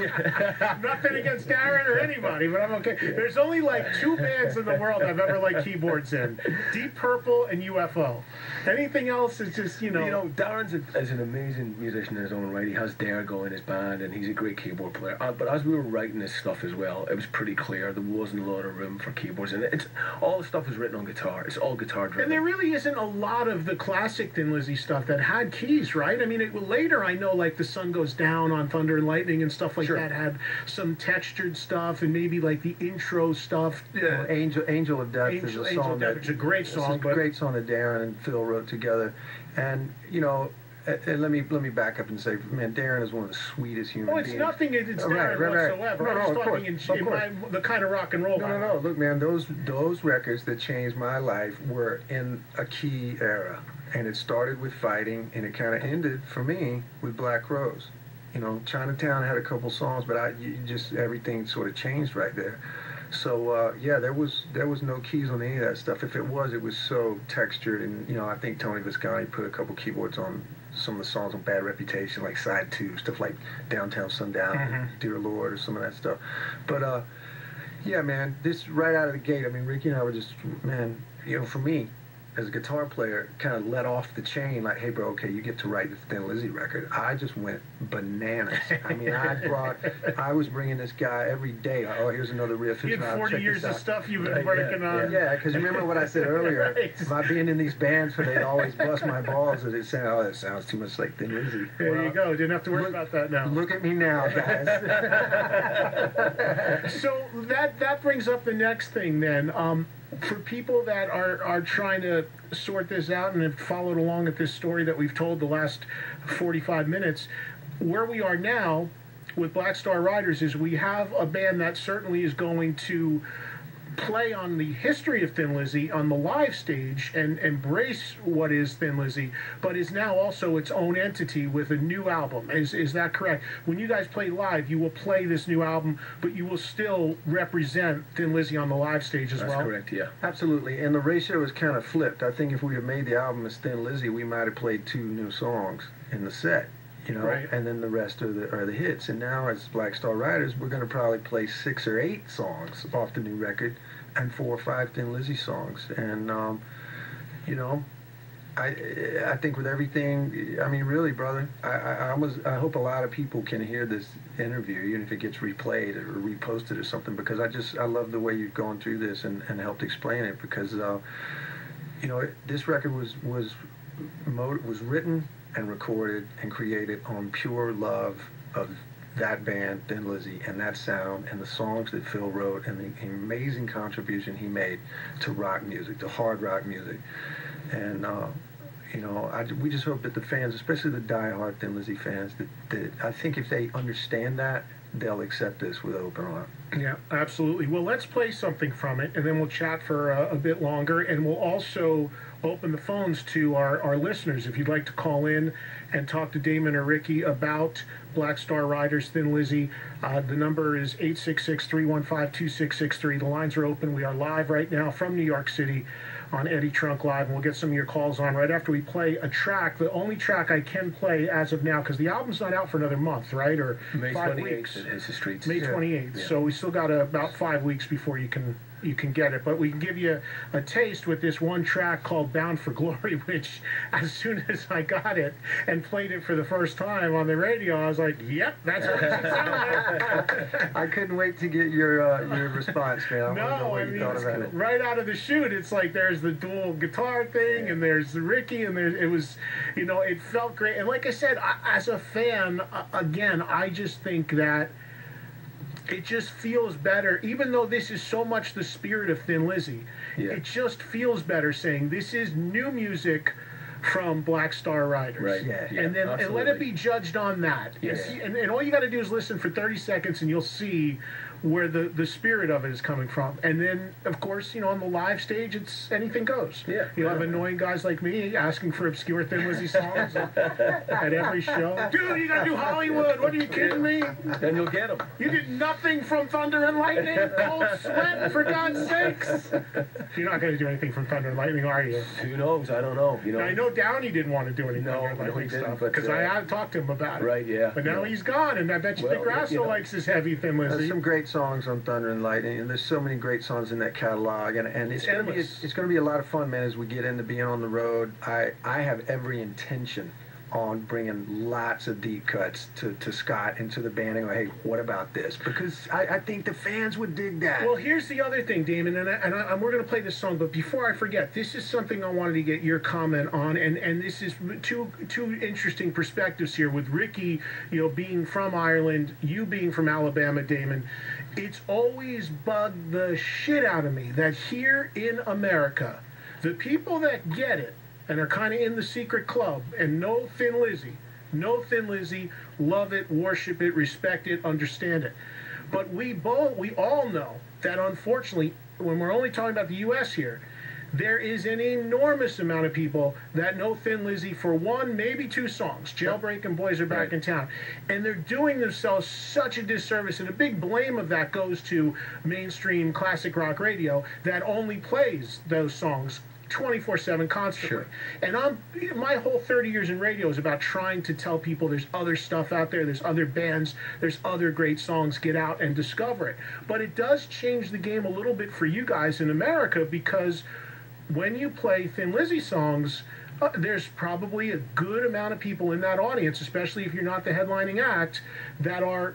Nothing against Darren or anybody, but I'm okay. There's only like two bands in the world I've ever liked keyboards in. Deep Purple and U F O. Anything else is just, you know... You know, Darren's a, is an amazing musician in his own right. He has Dare going in his band, and he's a great keyboard player. Uh, but as we were writing this stuff as well, it was pretty clear there wasn't a lot of room for keyboards. And it's all the stuff is written on guitar. It's all guitar driven. And there really isn't a lot of the classic Thin Lizzy stuff that had keys, right? I mean, it, later I know like The Sun Goes Down on Thunder and Lightning and stuff like Sure. that had some textured stuff, and maybe like the intro stuff. Uh, Well, Angel Angel of Death Angel, is a Angel song of Death, that it's a great it's song, a but great song that Darren and Phil wrote together. And you know, and and let me let me back up and say, man, Darren is one of the sweetest human oh, it's beings. nothing. It's Right, Darren right, right. whatsoever. No, I'm no, just of talking course, in, of in course. my, the kind of rock and roll. No, no, no. Look, man, those those records that changed my life were in a key era, and it started with Fighting, and it kind of ended for me with Black Rose. You know, Chinatown had a couple songs, but I you just everything sort of changed right there. So uh, yeah, there was there was no keys on any of that stuff. If it was, it was so textured, and you know, I think Tony Visconti put a couple keyboards on some of the songs on Bad Reputation, like side two, stuff like Downtown Sundown, Mhm. Dear Lord, or some of that stuff. But uh, yeah, man, this right out of the gate. I mean, Ricky and I were just, man, you know, for me, as a guitar player, kind of let off the chain, like, hey, bro, okay, you get to write the Thin Lizzy record. I just went bananas. I mean, I brought, I was bringing this guy every day. Oh, here's another riff. You Here's had another- forty check years this of out. stuff you've been Right, working yeah, on. Yeah, because remember what I said earlier Right. about being in these bands where they'd always bust my balls and they'd say, oh, that sounds too much like Thin Lizzy. There Well, you go. Didn't have to worry look- about that now. Look at me now, guys. So that that brings up the next thing then. Um, for people that are, are trying to sort this out and have followed along at this story that we've told the last forty-five minutes, where we are now with Black Star Riders is we have a band that certainly is going to play on the history of Thin Lizzy on the live stage and embrace what is Thin Lizzy, but is now also its own entity with a new album. Is is that correct? When you guys play live, you will play this new album, but you will still represent Thin Lizzy on the live stage as That's well? correct, yeah. Absolutely, and the ratio is kind of flipped. I think if we had made the album as Thin Lizzy, we might have played two new songs in the set, you know, Right. and then the rest are the are the hits. And now, as Black Star Riders, we're going to probably play six or eight songs off the new record, and four or five Thin Lizzy songs. And um, you know, I I think with everything, I mean, really, brother, I I, I almost I hope a lot of people can hear this interview, even if it gets replayed or reposted or something, because I just I love the way you've gone through this and, and helped explain it, because uh, you know, this record was was mo- was written and recorded and created on pure love of that band, Thin Lizzy, and that sound, and the songs that Phil wrote, and the amazing contribution he made to rock music, to hard rock music. And, uh, you know, I, we just hope that the fans, especially the die-hard Thin Lizzy fans, that, that I think if they understand that, they'll accept this with open arms. Yeah, absolutely. Well, let's play something from it, and then we'll chat for a, a bit longer, and we'll also open the phones to our, our listeners. If you'd like to call in and talk to Damon or Ricky about Black Star Riders, Thin Lizzy, uh, the number is eight six six, three one five, two six six three. The lines are open. We are live right now from New York City on Eddie Trunk Live, and we'll get some of your calls on right after we play a track, the only track I can play as of now, because the album's not out for another month, right? Or May five twenty-eighth weeks. it hits the streets. May Yeah. twenty-eighth. Yeah. So we still got uh, about five weeks before you can you can get it. But we can give you a taste with this one track called Bound for Glory, which as soon as I got it and played it for the first time on the radio, I was like, yep, that's what it should sound like. I couldn't wait to get your uh, your response, man. I wanna know No, what I you mean, thought it's about it. right out of the chute, it's like there's the dual guitar thing, and there's the Ricky, and there's, it was, you know, it felt great. And like I said, I, as a fan, uh, again, I just think that it just feels better, even though this is so much the spirit of Thin Lizzy. Yeah. It just feels better saying this is new music from Black Star Riders. Right. Yeah. yeah, and then and let it absolutely. be judged on that. Yeah. And, see, and, and all you got to do is listen for thirty seconds, and you'll see where the, the spirit of it is coming from. And then, of course, you know, on the live stage, it's anything goes. Yeah. You'll have annoying guys like me asking for obscure Thin Lizzy songs at, at every show. Dude, you got to do Hollywood. What, are you kidding me? Then you'll get them. You did nothing from Thunder and Lightning? Cold Sweat, for God's sakes. You're not going to do anything from Thunder and Lightning, are you? Who knows? I don't know. You know. I know Downey didn't want to do any No, Thunder and no, he Lightning didn't, stuff but, because uh, I, I talked to him about it. Right. Yeah. But now yeah. he's gone, and I bet you Well, Dick Grasso you know. likes his heavy Thin There's Lizzy. some great songs on Thunder and Lightning, and there's so many great songs in that catalog, and, and it's It's gonna be endless. it's gonna be a lot of fun, man. As we get into being on the road, I I have every intention on bringing lots of deep cuts to, to Scott and to the band and go, hey, what about this? Because I, I think the fans would dig that. Well, here's the other thing, Damon, and, I, and, I, and we're going to play this song, but before I forget, this is something I wanted to get your comment on, and, and this is two two interesting perspectives here with Ricky, you know, being from Ireland, you being from Alabama, Damon. It's always bugged the shit out of me that here in America, the people that get it and are kind of in the secret club and know Thin Lizzy, know Thin Lizzy, love it, worship it, respect it, understand it. But we both, we all know that unfortunately, when we're only talking about the U S here, there is an enormous amount of people that know Thin Lizzy for one, maybe two songs. Jailbreak and Boys Are Back Right. in Town. And they're doing themselves such a disservice, and a big blame of that goes to mainstream classic rock radio that only plays those songs twenty-four seven constantly. Sure. And I'm my whole thirty years in radio is about trying to tell people there's other stuff out there, there's other bands, there's other great songs, get out and discover it. But it does change the game a little bit for you guys in America, because when you play Thin Lizzy songs, uh, there's probably a good amount of people in that audience, especially if you're not the headlining act, that are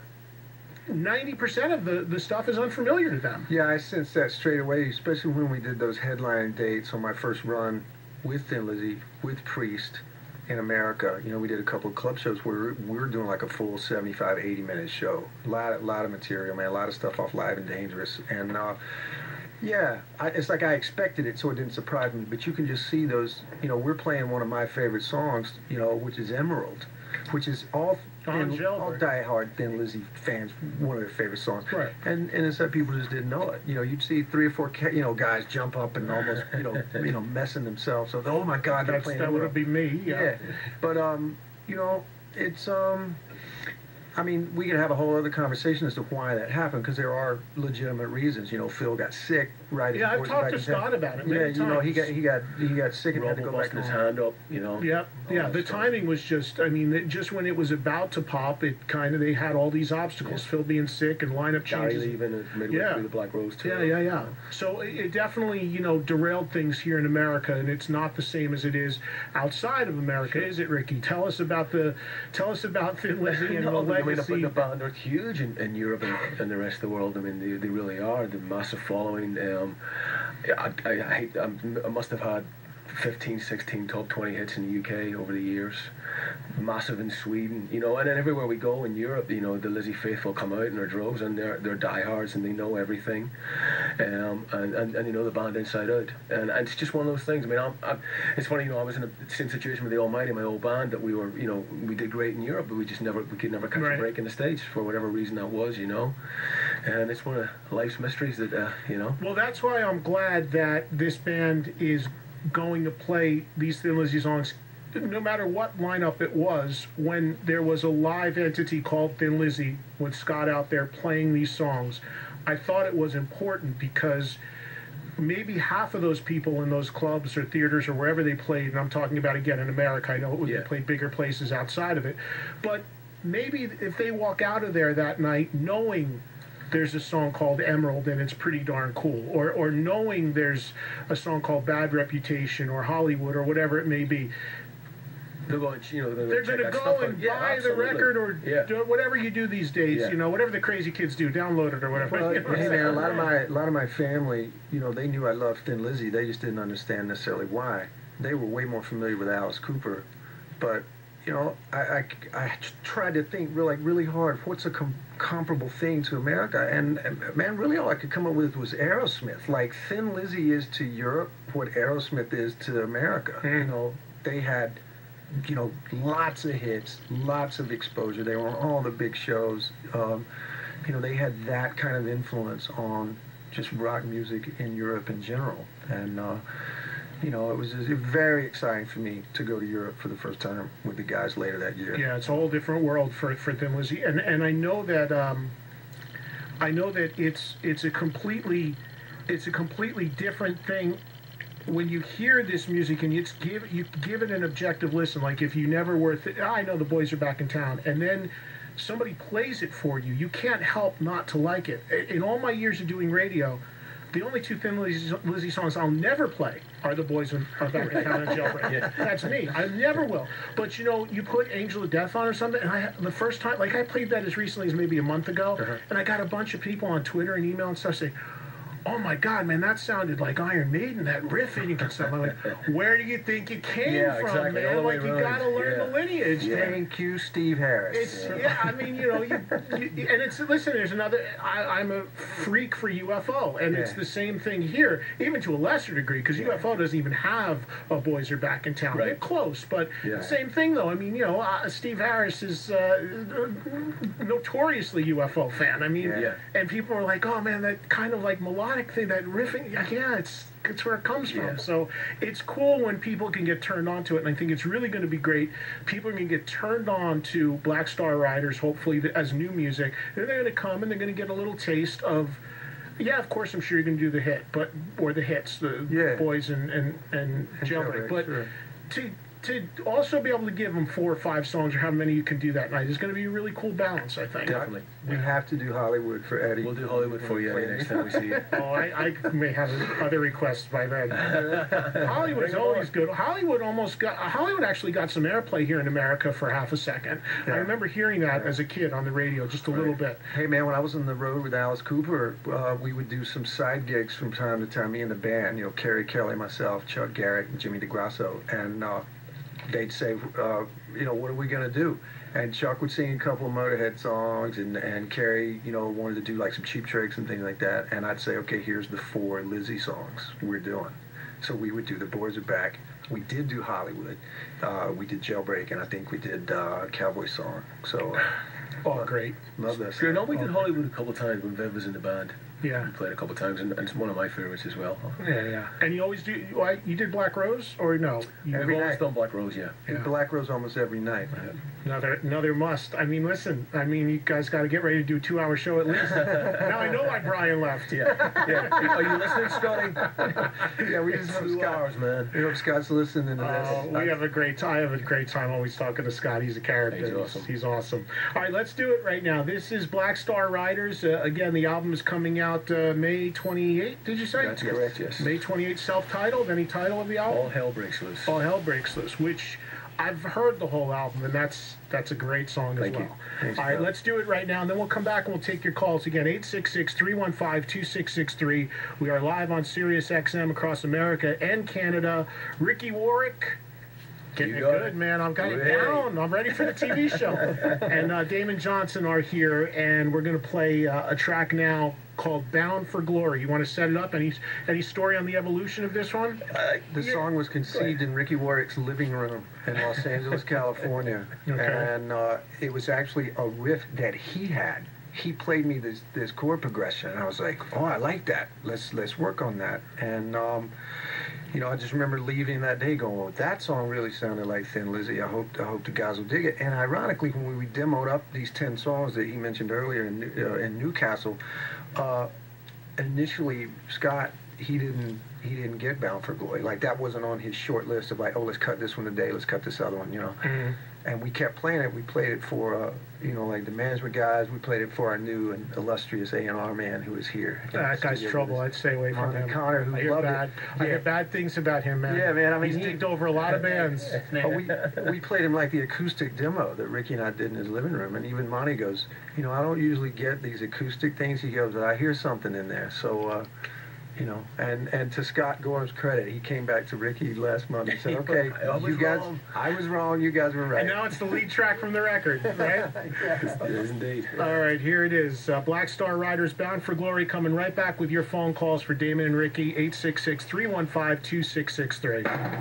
ninety percent of the, the stuff is unfamiliar to them. Yeah, I sensed that straight away, especially when we did those headline dates on my first run with Thin Lizzy, with Priest in America. You know, we did a couple of club shows where we were doing like a full seventy-five, eighty minute show. A lot, a lot of material, man, a lot of stuff off Live and Dangerous. And, uh, yeah, I, it's like I expected it, so it didn't surprise me. But you can just see those, you know, we're playing one of my favorite songs, you know, which is Emerald, which is all thin, all die-hard Thin Lizzy fans, one of their favorite songs. Right. And and it's like people just didn't know it. You know, you'd see three or four, ca- you know, guys jump up and almost, you know, you know, messing themselves. So, oh my God, they're That's, playing. that would be me. Yeah. Yeah. But um, you know, it's um. I mean, we could have a whole other conversation as to why that happened, because there are legitimate reasons. You know, Phil got sick right. Yeah, I've talked to Scott about it many Yeah, you know, he got times. he got he got sick and had to Robo go back busting his home. hand up, you know. Yep. all Yeah, that the stuff. timing was just, I mean, it, just when it was about to pop, it kind of, they had all these obstacles. Yeah. Phil being sick and lineup Gary changes. leaving midway Yeah. through the Black Rose tour. Yeah, yeah, yeah. So it, it definitely, you know, derailed things here in America, and it's not the same as it is outside of America, is it, Ricky? Tell us about the, tell us about Thin Lizzy and No, the I mean, legacy. the, the band are huge in, in Europe and, and the rest of the world. I mean, they, they really are. The massive following. Um, I, I, I, hate- I'm- I must have had fifteen, sixteen top twenty hits in the U K over the years. Massive in Sweden, you know, and then everywhere we go in Europe, you know, the Lizzy faithful come out in their droves, and they're they're diehards and they know everything, um, and, and and you know the band inside out, and, and it's just one of those things. I mean, I'm, I'm, it's funny, you know, I was in the same situation with the Almighty, my old band, that we were, you know, we did great in Europe, but we just never, we could never catch Right. a break in the States for whatever reason that was, you know, and it's one of life's mysteries that, uh, you know. Well, that's why I'm glad that this band is going to play these Thin Lizzy songs, no matter what lineup it was. When there was a live entity called Thin Lizzy with Scott out there playing these songs, I thought it was important, because maybe half of those people in those clubs or theaters or wherever they played, and I'm talking about, again, in America, I know it would Yeah. they played bigger places outside of it, but maybe if they walk out of there that night knowing there's a song called Emerald and it's pretty darn cool, or or knowing there's a song called Bad Reputation or Hollywood or whatever it may be, They're going, you know, they're, they're check going to that go stuff out. and Yeah, buy the absolutely. record, or Yeah. do whatever you do these days, Yeah. you know, whatever the crazy kids do, download it or whatever. Well, you know? hey man, a lot of my a lot of my family, you know, they knew I loved Thin Lizzy. They just didn't understand necessarily why. They were way more familiar with Alice Cooper, but you know, I I, I tried to think real like really hard. What's a com- comparable thing to America? And, and man, really all I could come up with was Aerosmith. Like Thin Lizzy is to Europe what Aerosmith is to America. Mm. You know, they had, you know, lots of hits, lots of exposure. They were on all the big shows. Um, you know, they had that kind of influence on just rock music in Europe in general. And, uh, you know, it was, it was very exciting for me to go to Europe for the first time with the guys later that year. Yeah, it's a whole different world for for Thin Lizzy, and and I know that um, I know that it's it's a completely it's a completely different thing when you hear this music and it's give you give it an objective listen. Like if you never were, th- I know the boys are back in town, and then somebody plays it for you, you can't help not to like it. In all my years of doing radio, the only two Thin Lizzy, Lizzy songs I'll never play are The Boys Are Back in Town and Jailbreak. Yeah. That's me. I never will. But, you know, you put Angel of Death on or something, and I the first time, like I played that as recently as maybe a month ago, Uh-huh. and I got a bunch of people on Twitter and email and stuff saying, oh my God, man, that sounded like Iron Maiden, that riff in and stuff. I'm like, where do you think it came Yeah, from, exactly, all man? the way Like, you around. gotta learn Yeah. the lineage. man. Thank you, Steve Harris. It's yeah. I mean, you know, you, you and it's listen. There's another. I, I'm a freak for U F O, and it's Yeah. the same thing here, even to a lesser degree, because U F O doesn't even have a Boys Are Back in Town. Right. They're close, but Yeah. same thing though. I mean, you know, uh, Steve Harris is uh, notoriously U F O fan. I mean, Yeah. and people are like, oh man, that kind of like melodic thing, that riffing. Yeah, it's. It's where it comes from. Yeah. So it's cool when people can get turned on to it, and I think it's really going to be great. People are going to get turned on to Black Star Riders, hopefully, as new music. And they're going to come and they're going to get a little taste of Yeah, of course, I'm sure you're going to do the hit, but or the hits, the Yeah. boys and and and Jailbreak. But sure. to to also be able to give them four or five songs, or how many you can do that night, is going to be a really cool balance, I think. Definitely. We have to do Hollywood for Eddie. We'll do Hollywood for you Eddie, next time we see you. Oh, I, I may have other requests by then. Hollywood's always good. Hollywood almost got Hollywood actually got some airplay here in America for half a second. Yeah. I remember hearing that as a kid on the radio, just a Right. little bit. Hey man, when I was on the road with Alice Cooper, uh, we would do some side gigs from time to time. Me and the band, you know, Kerry Kelly, myself, Chuck Garrett, and Jimmy DeGrasso, and uh, they'd say, uh, you know, what are we gonna do? And Chuck would sing a couple of Motorhead songs, and and Kerry, you know, wanted to do like some Cheap Tricks and things like that. And I'd say, okay, here's the four Lizzy songs we're doing. So we would do The Boys Are Back. We did do Hollywood. Uh, we did Jailbreak, and I think we did uh, Cowboy Song. So. Uh, Oh, great. Love this. Sure, no, we did Hollywood a couple of times when Viv was in the band. Yeah. We played a couple of times, and, and it's one of my favorites as well. Yeah, yeah. And you always do. Why you did Black Rose or no? You, Every We've always night. done Black Rose, yeah. And Black Rose almost every night. Another another must. I mean, listen. I mean, you guys got to get ready to do a two-hour show at least. Now I know why Brian left. Yeah, yeah. Are you listening, Scotty? Yeah, we just have Two Scott. hours, man. We hope Scott's listening to Uh, this. we have a great time. I have a great time always talking to Scott. He's a character. He's awesome. He's awesome. All right, let's do it right now. This is Black Star Riders. Uh, again, the album is coming out uh, May twenty-eighth. Did you say? That's correct, yes. May twenty-eighth, self-titled. Any title of the album? All hell breaks loose. All Hell Breaks Loose, which I've heard the whole album, and that's that's a great song Thank as you. well. Thanks, All right, Scott. let's do it right now, and then we'll come back and we'll take your calls again. eight six six, three one five, two six six three. We are live on Sirius X M across America and Canada. Ricky Warwick. Getting You it got good, it. man. I've got it Hey. down. I'm ready for the T V show. And uh, Damon Johnson are here, and we're going to play uh, a track now called Bound for Glory. You want to set it up? Any, any story on the evolution of this one? Uh, The yeah. song was conceived in Ricky Warwick's living room in Los Angeles, California. Okay. And uh, it was actually a riff that he had. He played me this this chord progression, and I was like, "Oh, I like that. Let's let's work on that." And um, you know, I just remember leaving that day going, "Well, that song really sounded like Thin Lizzy. I hope I hope the guys will dig it." And ironically, when we demoed up these ten songs that he mentioned earlier in uh, in Newcastle, uh, initially Scott he didn't he didn't get Bound for Glory. Like that wasn't on his short list of like, "Oh, let's cut this one today. Let's cut this other one." You know. Mm-hmm. And we kept playing it. We played it for, uh, you know, like the management guys. We played it for our new and illustrious A and R man who is here. in That the guy's studio trouble. with I'd stay away us. from Monty him. Connor, who I hear loved bad. it. I Yeah. hear bad things about him, man. Yeah, man, I mean, he's he- digged over a lot of bands. But we, we played him like the acoustic demo that Ricky and I did in his living room. And even Monty goes, "You know, I don't usually get these acoustic things." He goes, "I hear something in there." So, uh, you know, and, and to Scott Gorham's credit, he came back to Ricky last month and said, "Okay, I was you guys, wrong. I was wrong. You guys were right." And now it's the lead track from the record, right? It is indeed. All right, here it is. Uh, Black Star Riders, Bound for Glory, coming right back with your phone calls for Damon and Ricky, eight six six, three one five, two six six three.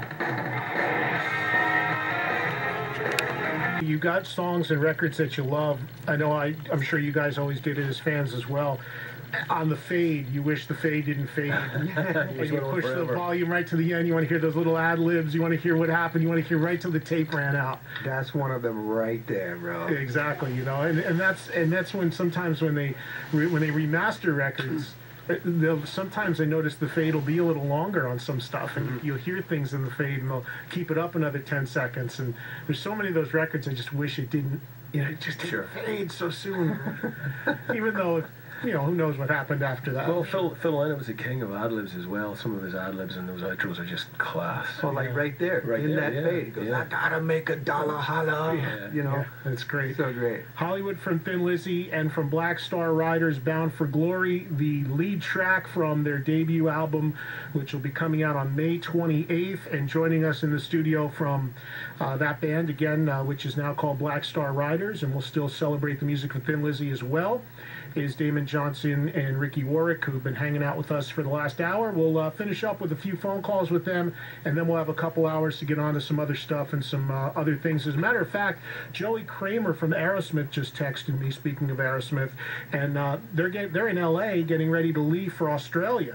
You got songs and records that you love. I know I, I'm sure you guys always did it as fans as well. On the fade, you wish the fade didn't fade. And you went on push the forever. volume right to the end. You want to hear those little ad libs. You want to hear what happened. You want to hear right till the tape ran out. That's one of them right there, bro. Exactly, you know, and, and that's and that's when sometimes when they re, when they remaster records, uh, they'll sometimes I notice the fade will be a little longer on some stuff, and you'll hear things in the fade, and they'll keep it up another ten seconds. And there's so many of those records I just wish it didn't, you know, it just didn't Sure. fade so soon. Even though, you know, who knows what happened after that. Well, Phil Phil Lynott was the king of ad libs as well. Some of his ad libs and those outros are just class. So like right there, Right in there, that yeah, fade, he goes, yeah. "I gotta make a dollar holla," Yeah, you know. yeah, that's great. So great. Hollywood from Thin Lizzy and from Black Star Riders, Bound for Glory, the lead track from their debut album, which will be coming out on May twenty-eighth. And joining us in the studio from uh, that band, again, uh, which is now called Black Star Riders, and we'll still celebrate the music of Thin Lizzy as well, is Damon Johnson and Ricky Warwick, who've been hanging out with us for the last hour. We'll uh, finish up with a few phone calls with them, and then we'll have a couple hours to get on to some other stuff and some uh, other things. As a matter of fact, Joey Kramer from Aerosmith just texted me, speaking of Aerosmith, and uh, they're, get, they're in L A getting ready to leave for Australia.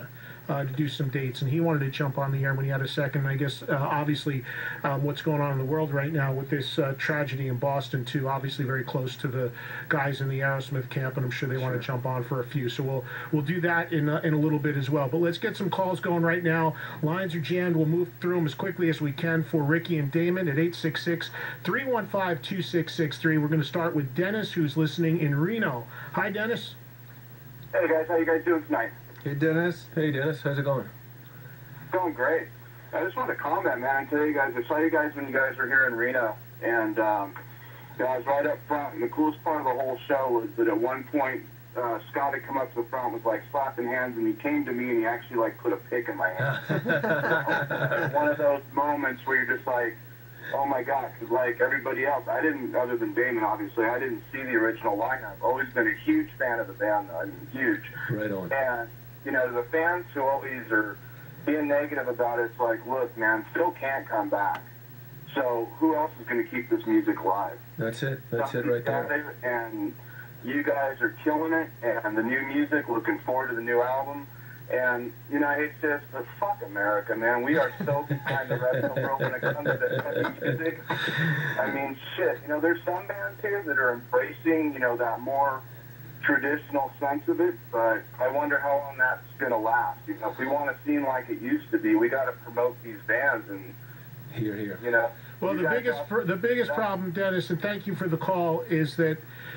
uh, to do some dates, and he wanted to jump on the air when he had a second. I guess uh, obviously um, what's going on in the world right now with this uh, tragedy in Boston too. Obviously very close to the guys in the Aerosmith camp, and I'm sure they want to jump on for a few. So we'll we'll do that in uh, in a little bit as well. But let's get some calls going right now. Lines are jammed. We'll move through them as quickly as we can for Ricky and Damon at eight six six, three one five, two six six three. We're going to start with Dennis, who's listening in Reno. Hi, Dennis. Hey guys, how you guys doing tonight? Hey, Dennis. Hey, Dennis, how's it going? Going great. I just wanted to comment, man, and tell you guys, I saw you guys when you guys were here in Reno, and um, you know, I was right up front, and the coolest part of the whole show was that at one point, uh, Scott had come up to the front, was like slapping hands, and he came to me and he actually like put a pick in my hand. It was one of those moments where you're just like, oh my God, because like everybody else, I didn't, other than Damon, obviously, I didn't see the original lineup. I've always been a huge fan of the band, though. I mean, huge. Right on. And, you know, the fans who always are being negative about it, it's like, look, man, Phil can't come back. So who else is going to keep this music alive? That's it. That's it right there. And you guys are killing it, and the new music, looking forward to the new album. And, you know, it's just, uh, fuck America, man. We are so behind the rest of the world when it comes to music. I mean, shit. You know, there's some bands here that are embracing, you know, that more traditional sense of it, but I wonder how long that's going to last. You know, if we want to seem like it used to be, we got to promote these bands and, here, here. you know. Well, the biggest pr- the biggest problem, Dennis, and thank you for the call, is that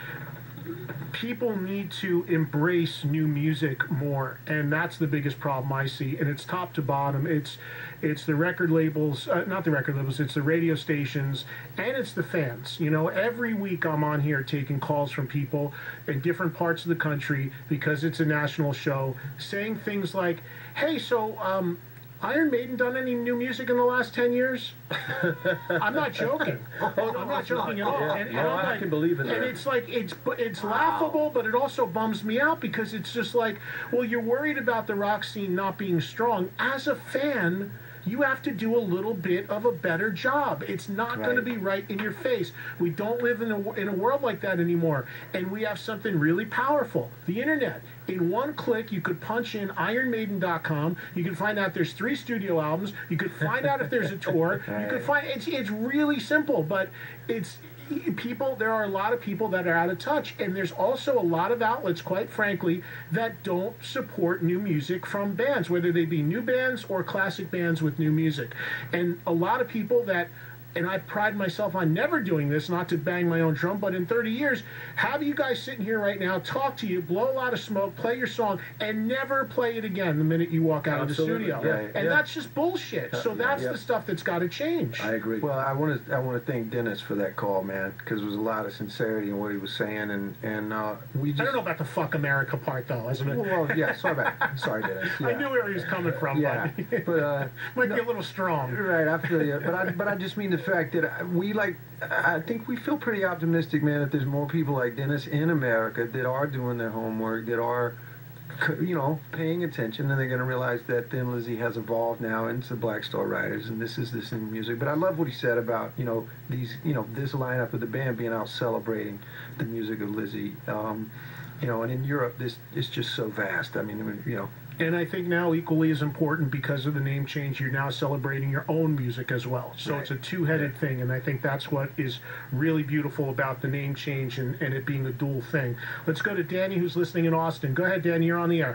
people need to embrace new music more, and that's the biggest problem I see. And it's top to bottom. It's it's the record labels, uh, not the record labels. It's the radio stations, and it's the fans. You know, every week I'm on here taking calls from people in different parts of the country because it's a national show, saying things like, "Hey, so." Um, Iron Maiden done any new music in the last ten years? I'm not joking. I'm not joking at all. Yeah, And, and no, I'm I like, can believe it. And there. it's like, it's it's laughable, but it also bums me out because it's just like, well, you're worried about the rock scene not being strong. As a fan, you have to do a little bit of a better job. It's not Right. going to be right in your face. We don't live in a, in a world like that anymore. And we have something really powerful, the internet. In one click, you could punch in iron maiden dot com. You can find out there's three studio albums. You could find out if there's a tour. You could find, it's, it's really simple, but it's, people, there are a lot of people that are out of touch, and there's also a lot of outlets, quite frankly, that don't support new music from bands, whether they be new bands or classic bands with new music. And a lot of people that, and I pride myself on never doing this, not to bang my own drum, but in thirty years, have you guys sitting here right now, talk to you, blow a lot of smoke, play your song, and never play it again the minute you walk out Absolutely. of the studio. Yeah, and yeah. that's just bullshit. So that's Yeah. the stuff that's got to change. I agree. Well, I want to I want to thank Dennis for that call, man, because there was a lot of sincerity in what he was saying, and and uh, we just. I don't know about the fuck America part, though, isn't it? Well, well yeah, sorry about it. Sorry, Dennis. Yeah. I knew where he was coming from, Yeah, but, but uh, might no, be a little strong. right, I feel you. But I but I just mean the fact that we like. I think we feel pretty optimistic, man, that there's more people like Dennis in America that are doing their homework, that are, you know, paying attention, and they're going to realize that Thin Lizzy has evolved now into Black Star Riders, and this is this new music. But I love what he said about, you know, these, you know, this lineup of the band being out celebrating the music of Lizzy. Um, you know, and in Europe, this is just so vast. I mean, you know. And I think now equally as important, because of the name change, you're now celebrating your own music as well. So Right. it's a two-headed thing, and I think that's what is really beautiful about the name change and, and it being a dual thing. Let's go to Danny, who's listening in Austin. Go ahead, Danny, you're on the air.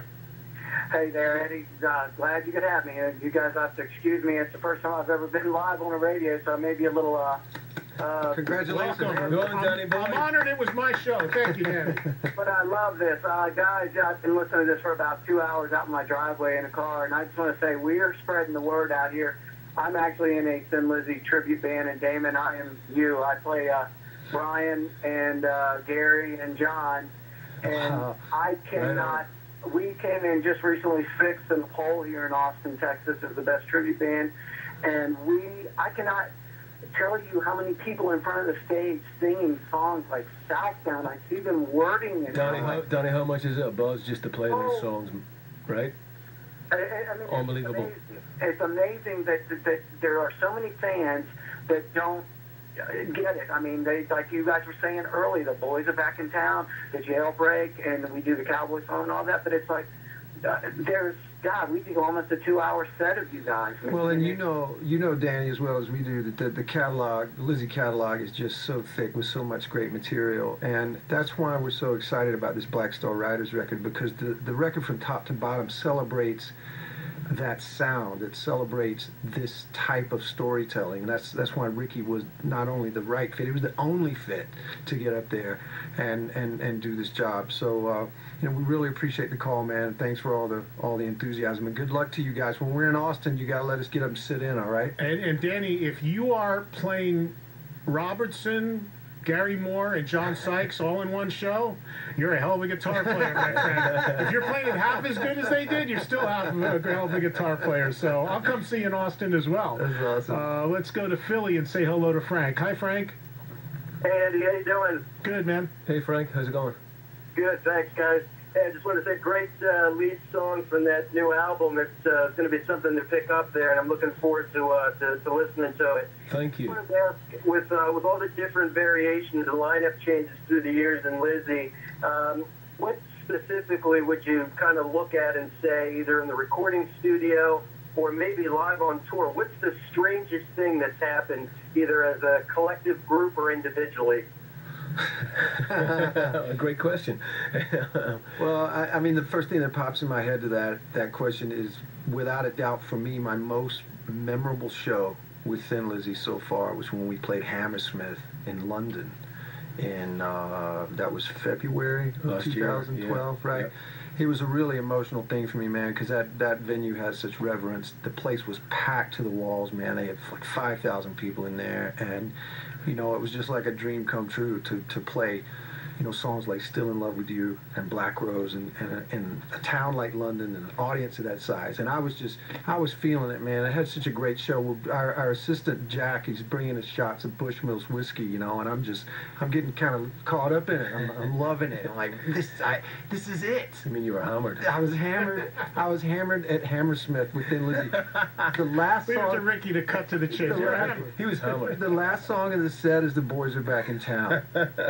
Hey there, Eddie. Uh, glad you could have me. Uh, you guys have to excuse me. It's the first time I've ever been live on the radio, so I may be a little... Uh, uh, Congratulations, Welcome. man. Go on, Danny I'm, boy. I'm honored it was my show. Thank you, Danny. but I love this. Uh, guys, I've been listening to this for about two hours out in my driveway in a car, and I just want to say we are spreading the word out here. I'm actually in a Thin Lizzy tribute band, and Damon, I am you. I play uh, Brian and uh, Gary and John, and Wow. I cannot... We came in just recently sixth in the poll here in Austin, Texas, as the best tribute band, and we, I cannot tell you how many people in front of the stage singing songs like Southbound. I see them wording and Donnie, how, Donnie, how much is it a buzz just to play Oh. these songs, right? I, I I mean, Unbelievable. It's amazing, it's amazing that, that, that there are so many fans that don't get it. I mean, they, like you guys were saying earlier, the boys are back in town, the jailbreak, and we do the cowboy song and all that, but it's like, uh, there's God, we do almost a two-hour set of you guys. Well, and you know, you know, Danny, as well as we do, that the, the catalog, the Lizzy catalog, is just so thick with so much great material, and that's why we're so excited about this Black Star Riders record, because the the record from top to bottom celebrates that sound. It celebrates this type of storytelling. And that's that's why Ricky was not only the right fit, he was the only fit to get up there and and and do this job. So uh, you know, we really appreciate the call, man. Thanks for all the all the enthusiasm, and good luck to you guys. When we're in Austin, you got to let us get up and sit in, all right? And, and Danny, if you are playing Robertson, Gary Moore, and John Sykes all in one show, you're a hell of a guitar player, my friend. If you're playing half as good as they did, you're still half a hell of a guitar player. So I'll come see you in Austin as well. That's awesome. Uh, let's go to Philly and say hello to Frank. Hi, Frank. Hey, Andy, how you doing? Good, man. Hey, Frank, how's it going? Good, thanks, guys. Hey, I just want to say, great uh, lead song from that new album. It's uh, going to be something to pick up there, and I'm looking forward to uh, to, to listening to it. Thank you. I wanted to ask, with uh, with all the different variations and lineup changes through the years in Lizzy, um, what specifically would you kind of look at and say, either in the recording studio or maybe live on tour? What's the strangest thing that's happened, either as a collective group or individually? A great question. Well, I, I mean, the first thing that pops in my head to that that question is, without a doubt, for me, my most memorable show with Thin Lizzy so far was when we played Hammersmith in London. In uh, that was February of Last two thousand twelve, year. right? Yep. It was a really emotional thing for me, man, because that, that venue has such reverence. The place was packed to the walls, man. They had like five thousand people in there, and you know, it was just like a dream come true to, to play, you know, songs like Still in Love with You and Black Rose and, and, and a town like London and an audience of that size. And I was just, I was feeling it, man. I had such a great show. Our, our assistant, Jack, he's bringing us shots of Bushmills whiskey, you know, and I'm just, I'm getting kind of caught up in it. I'm, I'm loving it. I'm like, this, I, this is it. I mean, you were hammered. I was hammered. I was hammered at Hammersmith with Thin Lizzy. The last Leave it to song, Ricky to cut to the chase. The You're last- hammered. He was hammered. the last song of the set is The Boys Are Back in Town.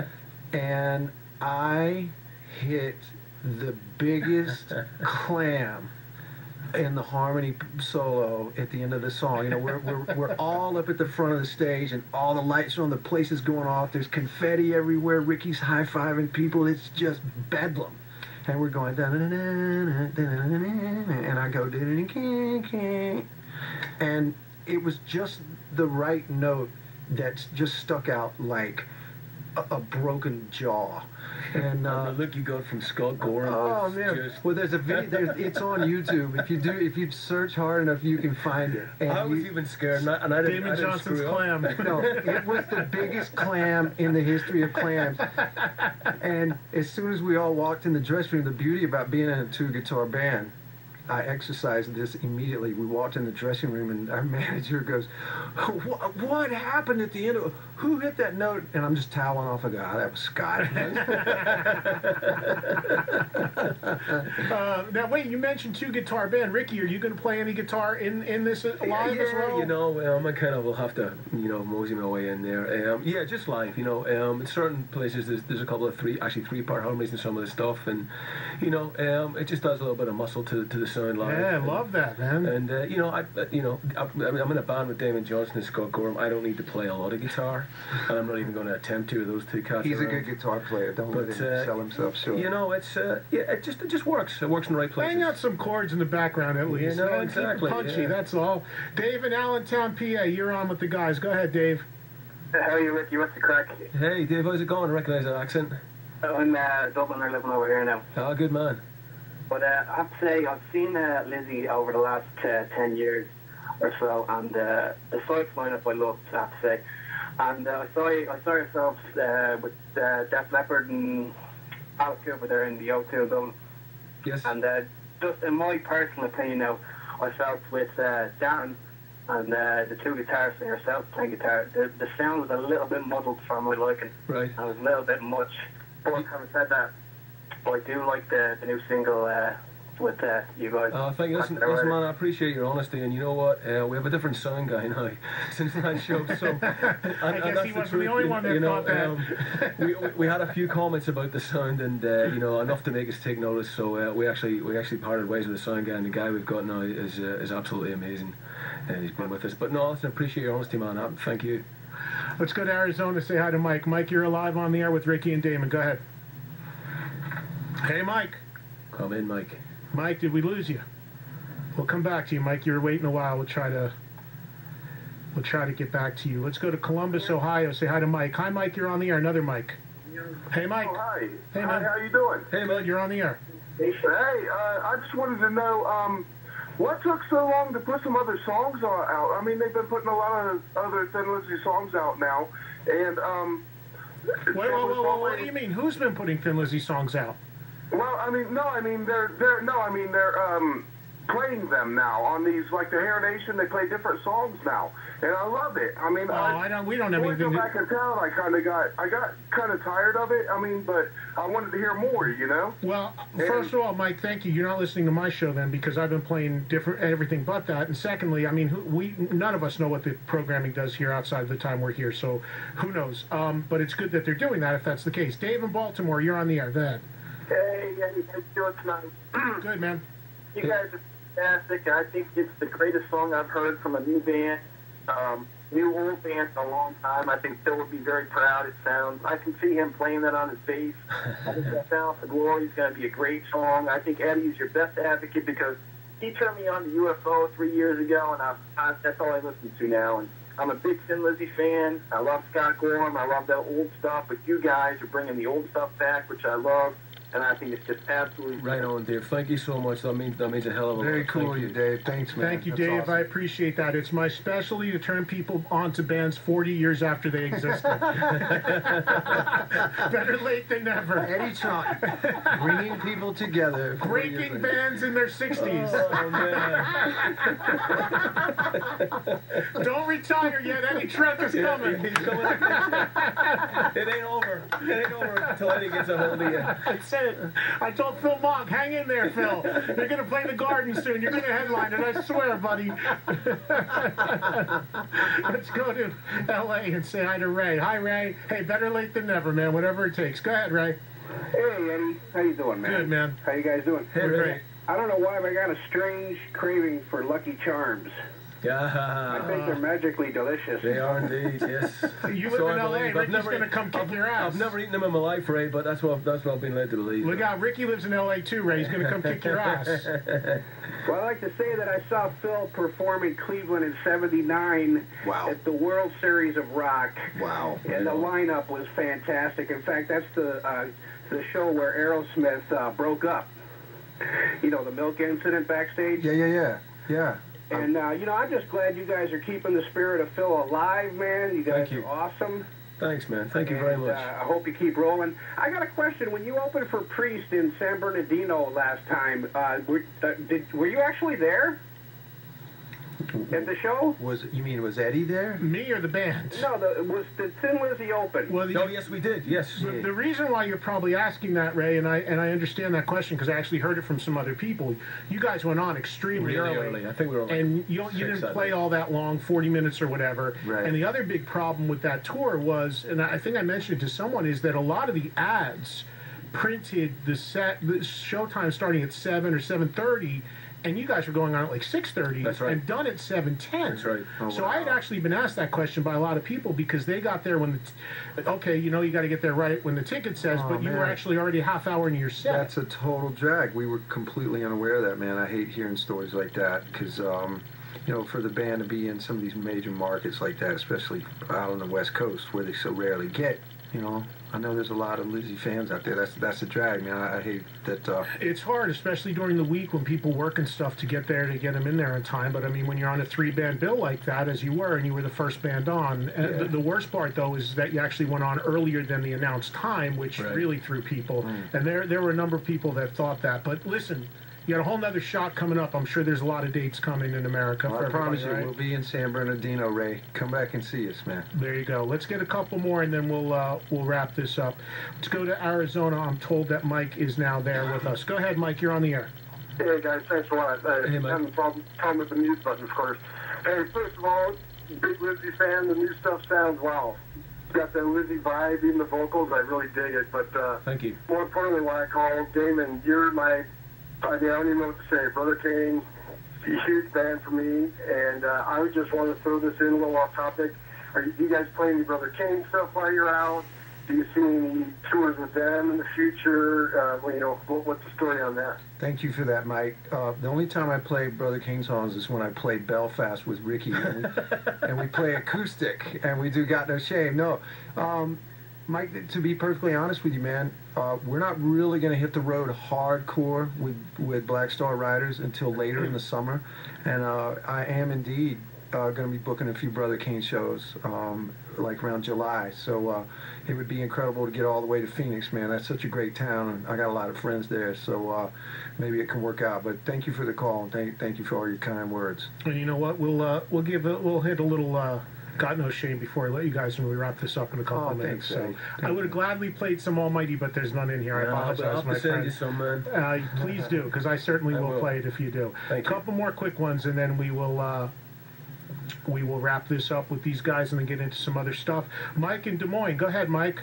And I hit the biggest clam in the harmony solo at the end of the song. You know, we're, we're, we're all up at the front of the stage, and all the lights are on, the place is going off, there's confetti everywhere, Ricky's high-fiving people, it's just bedlam. And we're going, da-da-da-da, da-da-da-da, and I go, da-da-da-da, and it was just the right note that just stuck out like a, a broken jaw. And uh, the look you got from Scott Gorham. oh was man! just- Well, there's a video. There's, it's on YouTube. If you do, if you search hard enough, you can find it. And I was you- even scared, and I, and I didn't. Damon I didn't Johnson's screw up. clam. No, it was the biggest clam in the history of clams. And as soon as we all walked in the dressing room, the beauty about being in a two-guitar band, I exercised this immediately. We walked in the dressing room, and our manager goes, "What, what happened at the end of who hit that note?" And I'm just toweling off. I go, "Oh, that was Scott." Uh, now, wait, you mentioned two-guitar band. Ricky, are you going to play any guitar in, in this live yeah, as well? you know, um, I kind of will have to, you know, mosey my way in there. Um, yeah, just live, you know. Um, in certain places, there's, there's a couple of three, actually three-part harmonies in some of the stuff, and you know, um, it just does a little bit of muscle to to the sound live. Yeah, I and, love that, man. And uh, you know, I, uh, you know, I, I mean, I'm in a band with Damon Johnson and Scott Gorham. I don't need to play a lot of guitar, and I'm not even going to attempt to. Those two cats. He's a around. good guitar player. Don't But, let him uh, sell himself short. You know, it's uh, yeah, it just it just works. It works in the right places. Hang out some chords in the background at least. You know, man. exactly, Keep it punchy, yeah. that's all. Dave in Allentown, P A, you're on with the guys. Go ahead, Dave. How are you, Ricky? What's the crack? Hey, Dave, how's it going? I recognize that accent. I'm uh, Dublin, I'm living over here now. Oh, good man. But uh, I have to say, I've seen uh, Lizzy over the last uh, ten years or so, and uh, the Sykes lineup I loved, I have to say. And uh, I saw I saw yourselves uh, with uh, Def Leppard and Alice Cooper there in the O two Dublin. Yes. And uh, just in my personal opinion now, I felt with uh, Darren and uh, the two guitarists and yourself playing guitar, the, the sound was a little bit muddled for my liking. Right. And it was a little bit much. But having said that, I do like the, the new single, uh, with uh, you guys. Uh, thank you. Listen, listen, man, I appreciate your honesty, and you know what? Uh, we have a different sound guy now since that show. So, and, I guess he wasn't the only one that you know, thought that. Um, we, we we had a few comments about the sound, and uh, you know, enough to make us take notice. So uh, we actually we actually parted ways with the sound guy, and the guy we've got now is uh, is absolutely amazing, and he's been with us. But no, listen, I appreciate your honesty, man. Uh, Thank you. Let's go to Arizona. Say hi to Mike. Mike, you're alive on the air with Ricky and Damon. Go ahead. Hey, Mike. Come in, Mike. Mike, did we lose you? We'll come back to you, Mike. You were waiting a while. We'll try to we'll try to get back to you. Let's go to Columbus, Ohio. Say hi to Mike. Hi, Mike. You're on the air. Another Mike. Hey, Mike. Oh, hi. Hey, Hi, man. how you doing? Hey, Mike. You're on the air. Hey, uh, I just wanted to know, um, what took so long to put some other songs on, out? I mean, they've been putting a lot of other Thin Lizzy songs out now, and, um... Wait, whoa, whoa, whoa, what do you mean? Who's been putting Thin Lizzy songs out? Well, I mean, no, I mean, they're, they're, no, I mean, they're, um, playing them now on these, like, the Hair Nation, they play different songs now, and I love it. I mean, Oh, I, I don't, we don't have when I anything go to... back in town, I kind of got, I got kind of tired of it, I mean, but I wanted to hear more, you know? Well, first of all, Mike, thank you. You're not listening to my show then, because I've been playing different everything but that. And secondly, I mean, who- we none of us know what the programming does here outside of the time we're here, so who knows? Um, but it's good that they're doing that if that's the case. Dave in Baltimore, you're on the air. Go ahead. Hey, how you guys doing tonight? Good, man. You guys are fantastic. I think it's the greatest song I've heard from a new band, um, new old band in a long time. I think Phil would be very proud. It sounds. I can see him playing that on his bass. I think that Sound for Glory is going to be a great song. I think Eddie's your best advocate because he turned me on to U F O three years ago, and I, I, that's all I listen to now. And I'm a big Thin Lizzy fan. I love Scott Gorham. I love that old stuff, but you guys are bringing the old stuff back, which I love. And I think it's just absolutely Right on, Dave. Thank you so much. That means that means a hell of a lot. Very cool Thank of you, Dave. Thanks, man. Thank you, That's Dave. awesome. I appreciate that. It's my specialty to turn people on to bands forty years after they existed. Better late than never. Anytime. Bringing people together. Breaking bands in their sixties. Oh, man. Don't retire yet. Eddie Trent is coming. He's coming. It ain't over. It ain't over until Eddie gets a hold of you. That's it. I told Phil Monk, hang in there, Phil. You're going to play the Garden soon. You're going to headline it. I swear, buddy. Let's go to L A and say hi to Ray. Hi, Ray. Hey, better late than never, man. Whatever it takes. Go ahead, Ray. Hey, Eddie. How you doing, man? Good, man. How you guys doing? We're great. I don't know why, but I got a strange craving for Lucky Charms. I Yeah. think they're magically delicious. They are indeed, yes. You So live in I L A. believe. I've Ricky's never- going to come kick I've- your ass. I've never eaten them in my life, Ray, but that's what that's what I've been led to believe. Look out. Ricky lives in L A, too, Ray. He's going to come kick your ass. Well, I like to say that I saw Phil perform in Cleveland in seventy-nine Wow. at the World Series of Rock. Wow. And the lineup was fantastic. In fact, that's the uh, the show where Aerosmith uh, broke up. You know, the milk incident backstage. Yeah, yeah, yeah. Yeah. And, uh, you know, I'm just glad you guys are keeping the spirit of Phil alive, man. You guys Thank you. are awesome. Thanks, man. Thank you very And, much. Uh, I hope you keep rolling. I got a question. When you opened for Priest in San Bernardino last time, uh, were, uh, did, were you actually there at the show? Was you mean was Eddie there? Me or the band? No, the, was the Thin Lizzy open? Well, the, Oh, yes, we did. Yes. The, the reason why you're probably asking that, Ray, and I and I understand that question because I actually heard it from some other people. You guys went on extremely Really early, early. I think we were like and you you six didn't that play night. all that long, forty minutes or whatever. Right. And the other big problem with that tour was, and I think I mentioned it to someone, is that a lot of the ads printed the set the showtime starting at seven or seven thirty. And you guys were going on at like six thirty That's right. and done at seven ten. That's right. Oh, So I had wow. actually been asked that question by a lot of people because they got there when the, t- okay, you know, you got to get there right when the ticket says, Oh, but you were man. actually already a half hour into your set. That's a total drag. We were completely unaware of that, man. I hate hearing stories like that because, um, you know, for the band to be in some of these major markets like that, especially out on the West Coast where they so rarely get, you know, I know there's a lot of Lizzy fans out there. That's that's a drag, man. I, I hate that. Uh, It's hard, especially during the week when people work and stuff to get there to get them in there in time. But I mean, when you're on a three-band bill like that, as you were, and you were the first band on, and Yeah. the, the worst part though is that you actually went on earlier than the announced time, which Right. really threw people. Mm. And there there were a number of people that thought that. But listen, you got a whole nother shot coming up. I'm sure there's a lot of dates coming in America. well, for I promise you, everybody, we'll right? be in San Bernardino, Ray. Come back and see us, man. There you go. Let's get a couple more, and then we'll uh, we'll wrap this up. Let's go to Arizona. I'm told that Mike is now there with us. Go ahead, Mike. You're on the air. Hey guys, thanks a lot. Uh, Hey, Mike. having a problem, problem with the mute button, of course. Hey, first of all, big Lizzy fan. The new stuff sounds wow. Got that Lizzy vibe, even the vocals. I really dig it. But uh, Thank you. more importantly, why I called Damon, you're my. I mean, I don't even know what to say. Brother Kane, a huge band for me, and uh, I would just want to throw this in a little off topic. Are you, do you guys play any Brother Kane stuff while you're out? Do you see any tours with them in the future? Uh, well, you know, what, what's the story on that? Thank you for that, Mike. Uh, the only time I play Brother King songs is when I play Belfast with Ricky, and we, and we play acoustic, and we do Got No Shame. No, um, Mike, to be perfectly honest with you, man, uh, we're not really going to hit the road hardcore with, with Black Star Riders until later in the summer, and uh, I am indeed uh, going to be booking a few Brother King shows, um, like around July. So uh, it would be incredible to get all the way to Phoenix, man. That's such a great town, and I got a lot of friends there. So uh, maybe it can work out. But thank you for the call, and thank thank you for all your kind words. And you know what? We'll uh, we'll give a, we'll hit a little. Uh, Got No Shame before I let you guys when we wrap this up in a couple Oh, of minutes. thanks, So Eddie. I would have gladly played some Almighty, but there's none in here. I Yeah, I'll, apologize, I'll my have to send you friend. some, man. Uh, please do, because I certainly I will, will. play it if you do. Thank a you. couple more quick ones, and then we will uh, we will wrap this up with these guys and then get into some other stuff. Mike in Des Moines, go ahead, Mike.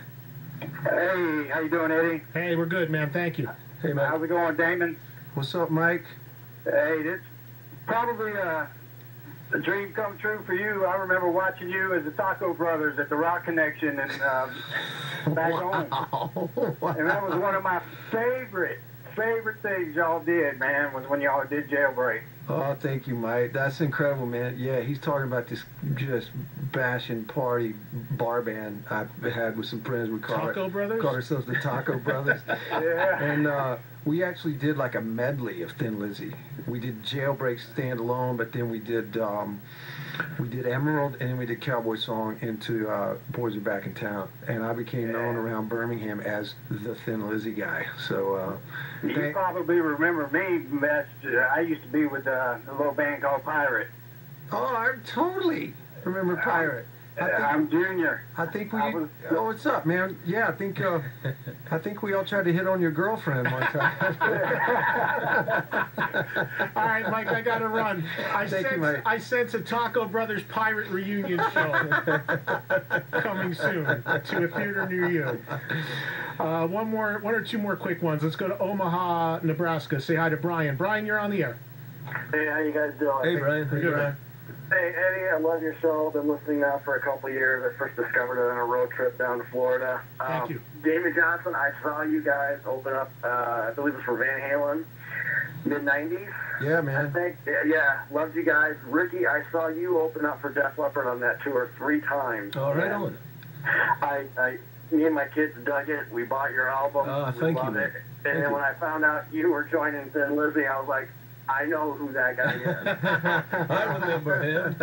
Hey, how you doing, Eddie? Hey, we're good, man. Thank you. Hey, man. How's it going, Damon? What's up, Mike? Hey, this probably uh, a dream come true for you. I remember watching you as the Taco Brothers at the Rock Connection and uh, back home. Wow. And that was one of my favorite, favorite things y'all did, man, was when y'all did Jailbreak. Oh, thank you, Mike. That's incredible, man. Yeah, he's talking about this just bashing party bar band I've had with some friends. We call Taco it, Brothers? call ourselves the Taco Brothers. Yeah. And uh, we actually did like a medley of Thin Lizzy. We did Jailbreak standalone, but then we did um, we did Emerald, and then we did Cowboy Song into uh, Boys Are Back in Town. And I became known around Birmingham as the Thin Lizzy guy. So uh, You thank- probably remember me best. Uh, I used to be with uh, a little band called Pirate. oh, I totally remember Pirate. I Uh, think, I'm Junior. I think we. I was- Oh, what's up, man? Yeah, I think. Uh, I think we all tried to hit on your girlfriend one time. All right, Mike, I got to run. I Thank you, sense, Mike. I sense a Taco Brothers pirate reunion show coming soon to a theater near you. Uh, one more, one or two more quick ones. Let's go to Omaha, Nebraska. Say hi to Brian. Brian, you're on the air. Hey, how you guys doing? Hey, Brian. Hey, Good, Brian. Hey, Eddie, I love your show. Been listening now for a couple of years. I first discovered it on a road trip down to Florida. Thank um, you. Damon Johnson, I saw you guys open up, uh, I believe it was for Van Halen, mid nineties. Yeah, I man. think, yeah, loved you guys. Ricky, I saw you open up for Def Leppard on that tour three times. All right, And on. I, I, me and my kids dug it. We bought your album. Ah, we thank you, loved man. it. Thank And then you. when I found out you were joining Thin Lizzy, I was like, I know who that guy is. I remember him.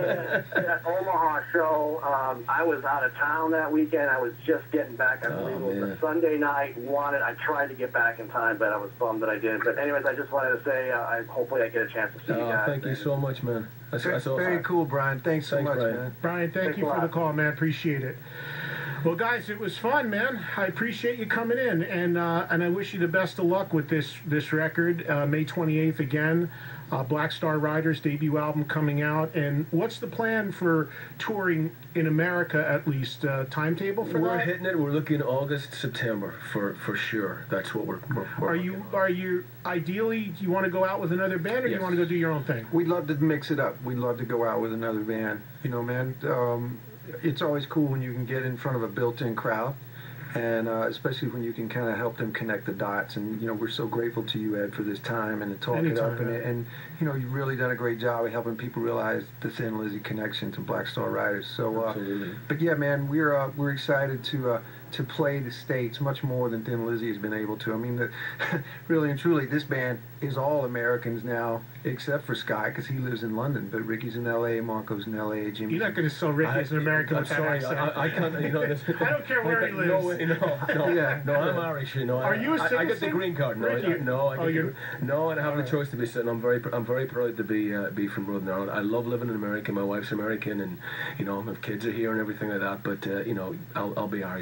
That Omaha show, um, I was out of town that weekend. I was just getting back. I Oh, believe it was man. a Sunday night. Wanted, I tried to get back in time, but I was bummed that I didn't. But anyways, I just wanted to say, uh, I hopefully I get a chance to see you Oh, guys. thank you so much, man. That's, that's awesome. Very cool, Brian. Thanks so Thanks, much, Brian. man. Brian, thank Thanks you a for the lot. call, man. Appreciate it. Well, guys, it was fun, man. I appreciate you coming in, and uh, and I wish you the best of luck with this this record. Uh, May twenty-eighth again, uh, Black Star Riders debut album coming out. And what's the plan for touring in America, at least? Uh, timetable for We're that? hitting it. We're looking August, September for for sure. That's what we're. we're, we're Are you are you ideally? Do you want to go out with another band, or do you Yes. want to go do your own thing? We'd love to mix it up. We'd love to go out with another band. You know, man, um, it's always cool when you can get in front of a built-in crowd, and uh, especially when you can kind of help them connect the dots. And, you know, we're so grateful to you, Ed, for this time and to talk it up. Anytime, And, man. and, you know, you've really done a great job of helping people realize the Thin Lizzy connection to Black Star Riders. So, uh, Absolutely. but yeah, man, we're uh, we're excited to uh, to play the States much more than Thin Lizzy has been able to. I mean, the, really and truly, this band is all Americans now, except for Sky, because he lives in London. But Ricky's in L A, Marco's in L A, Jimmy's You're not going to sell Ricky as an American I'm with that sorry, accent. I, I can't. You know, this, I don't care where he No, lives. way, no, no, Yeah. no. I'm Irish. You know. Are I, you a I, I get the citizen? green card. No, Ricky? I, no. I get Oh, the, you're- no, and I have the choice to be sitting. I'm very, pr- I'm very proud to be uh, be from Northern Ireland. I love living in America. My wife's American, and you know, my kids are here and everything like that. But uh, you know, I'll, I'll be Irish till the day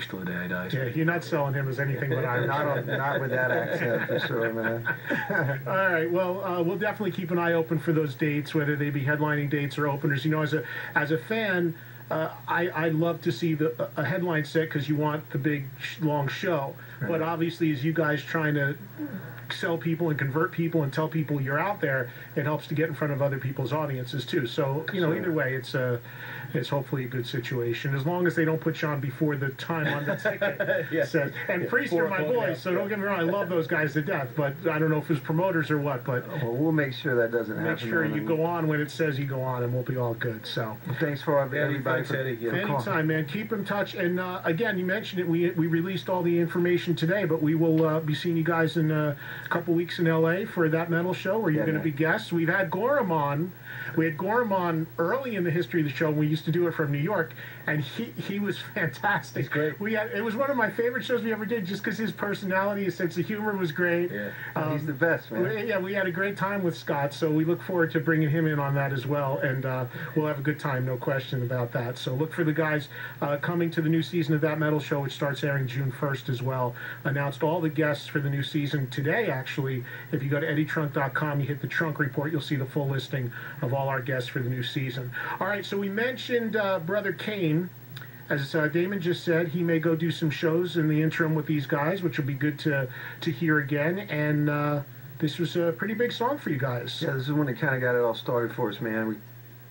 tight eyes. Yeah, you're not selling him as anything but Irish. Not, on, not with that accent, for sure, man. All right. Well, uh, we'll definitely keep an eye open for those dates, whether they be headlining dates or openers. You know, as a as a fan, uh, I I love to see the a headline set because you want the big sh- long show. Right. But obviously, as you guys trying to sell people and convert people and tell people you're out there, it helps to get in front of other people's audiences too. So you know, Sure. either way, it's a it's hopefully a good situation as long as they don't put you on before the time on the ticket Yeah. says. And Yeah, Priest four are my o'clock, boys, yeah. so don't get me wrong, I love those guys to death. But I don't know if it's promoters or what. But Well, we'll make sure that doesn't make happen. sure man. you go on when it says you go on, and we'll be all good. So. Thanks for Eddie, everybody thanks, for, Eddie. Yeah. for calling. Anytime, man. Keep in touch. And uh, again, you mentioned it. We we released all the information today, but we will uh, be seeing you guys in uh, a couple weeks in L A for that metal show where you're Yeah, going to man. be guests. We've had Gorham on. We had Gorham on early in the history of the show. We used to do it from New York, and he he was fantastic. He's great. We had it was one of my favorite shows we ever did, just because his personality, his sense of humor was great. Yeah. Um, He's the best, man. we- yeah, we had a great time with Scott, so we look forward to bringing him in on that as well, and uh, we'll have a good time, no question about that. So look for the guys uh, coming to the new season of That Metal Show, which starts airing June first as well. Announced all the guests for the new season today, actually. If you go to eddie trunk dot com, you hit the Trunk Report, you'll see the full listing of all our guests for the new season. All right, so we mentioned uh, Brother Kane. As uh, Damon just said, he may go do some shows in the interim with these guys, which will be good to to hear again. And uh, this was a pretty big song for you guys. Yeah, this is when it kind of got it all started for us, man. We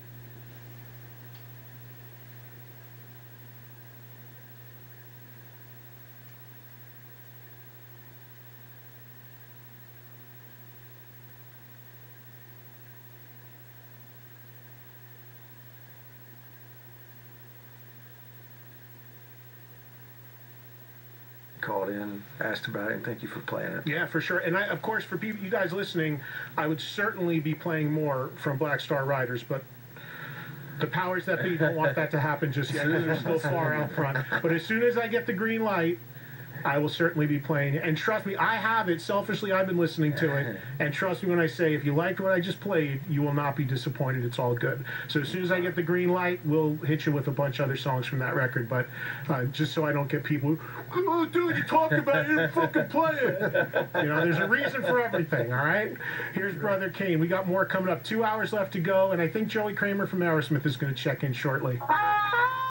called in, asked about it, and thank you for playing it. Yeah, for sure. And I, of course, for people, you guys listening, I would certainly be playing more from Black Star Riders, but the powers that be don't want that to happen just yet. They're still far out front. But as soon as I get the green light, I will certainly be playing it. And trust me, I have it. Selfishly, I've been listening to it. And trust me when I say, if you liked what I just played, you will not be disappointed. It's all good. So as soon as I get the green light, we'll hit you with a bunch of other songs from that record. But uh, just so I don't get people, oh, dude, you talked about it, you didn't fucking play it. You know, there's a reason for everything, all right? Here's Brother Kane. We got more coming up. Two hours left to go. And I think Joey Kramer from Aerosmith is going to check in shortly. Ah!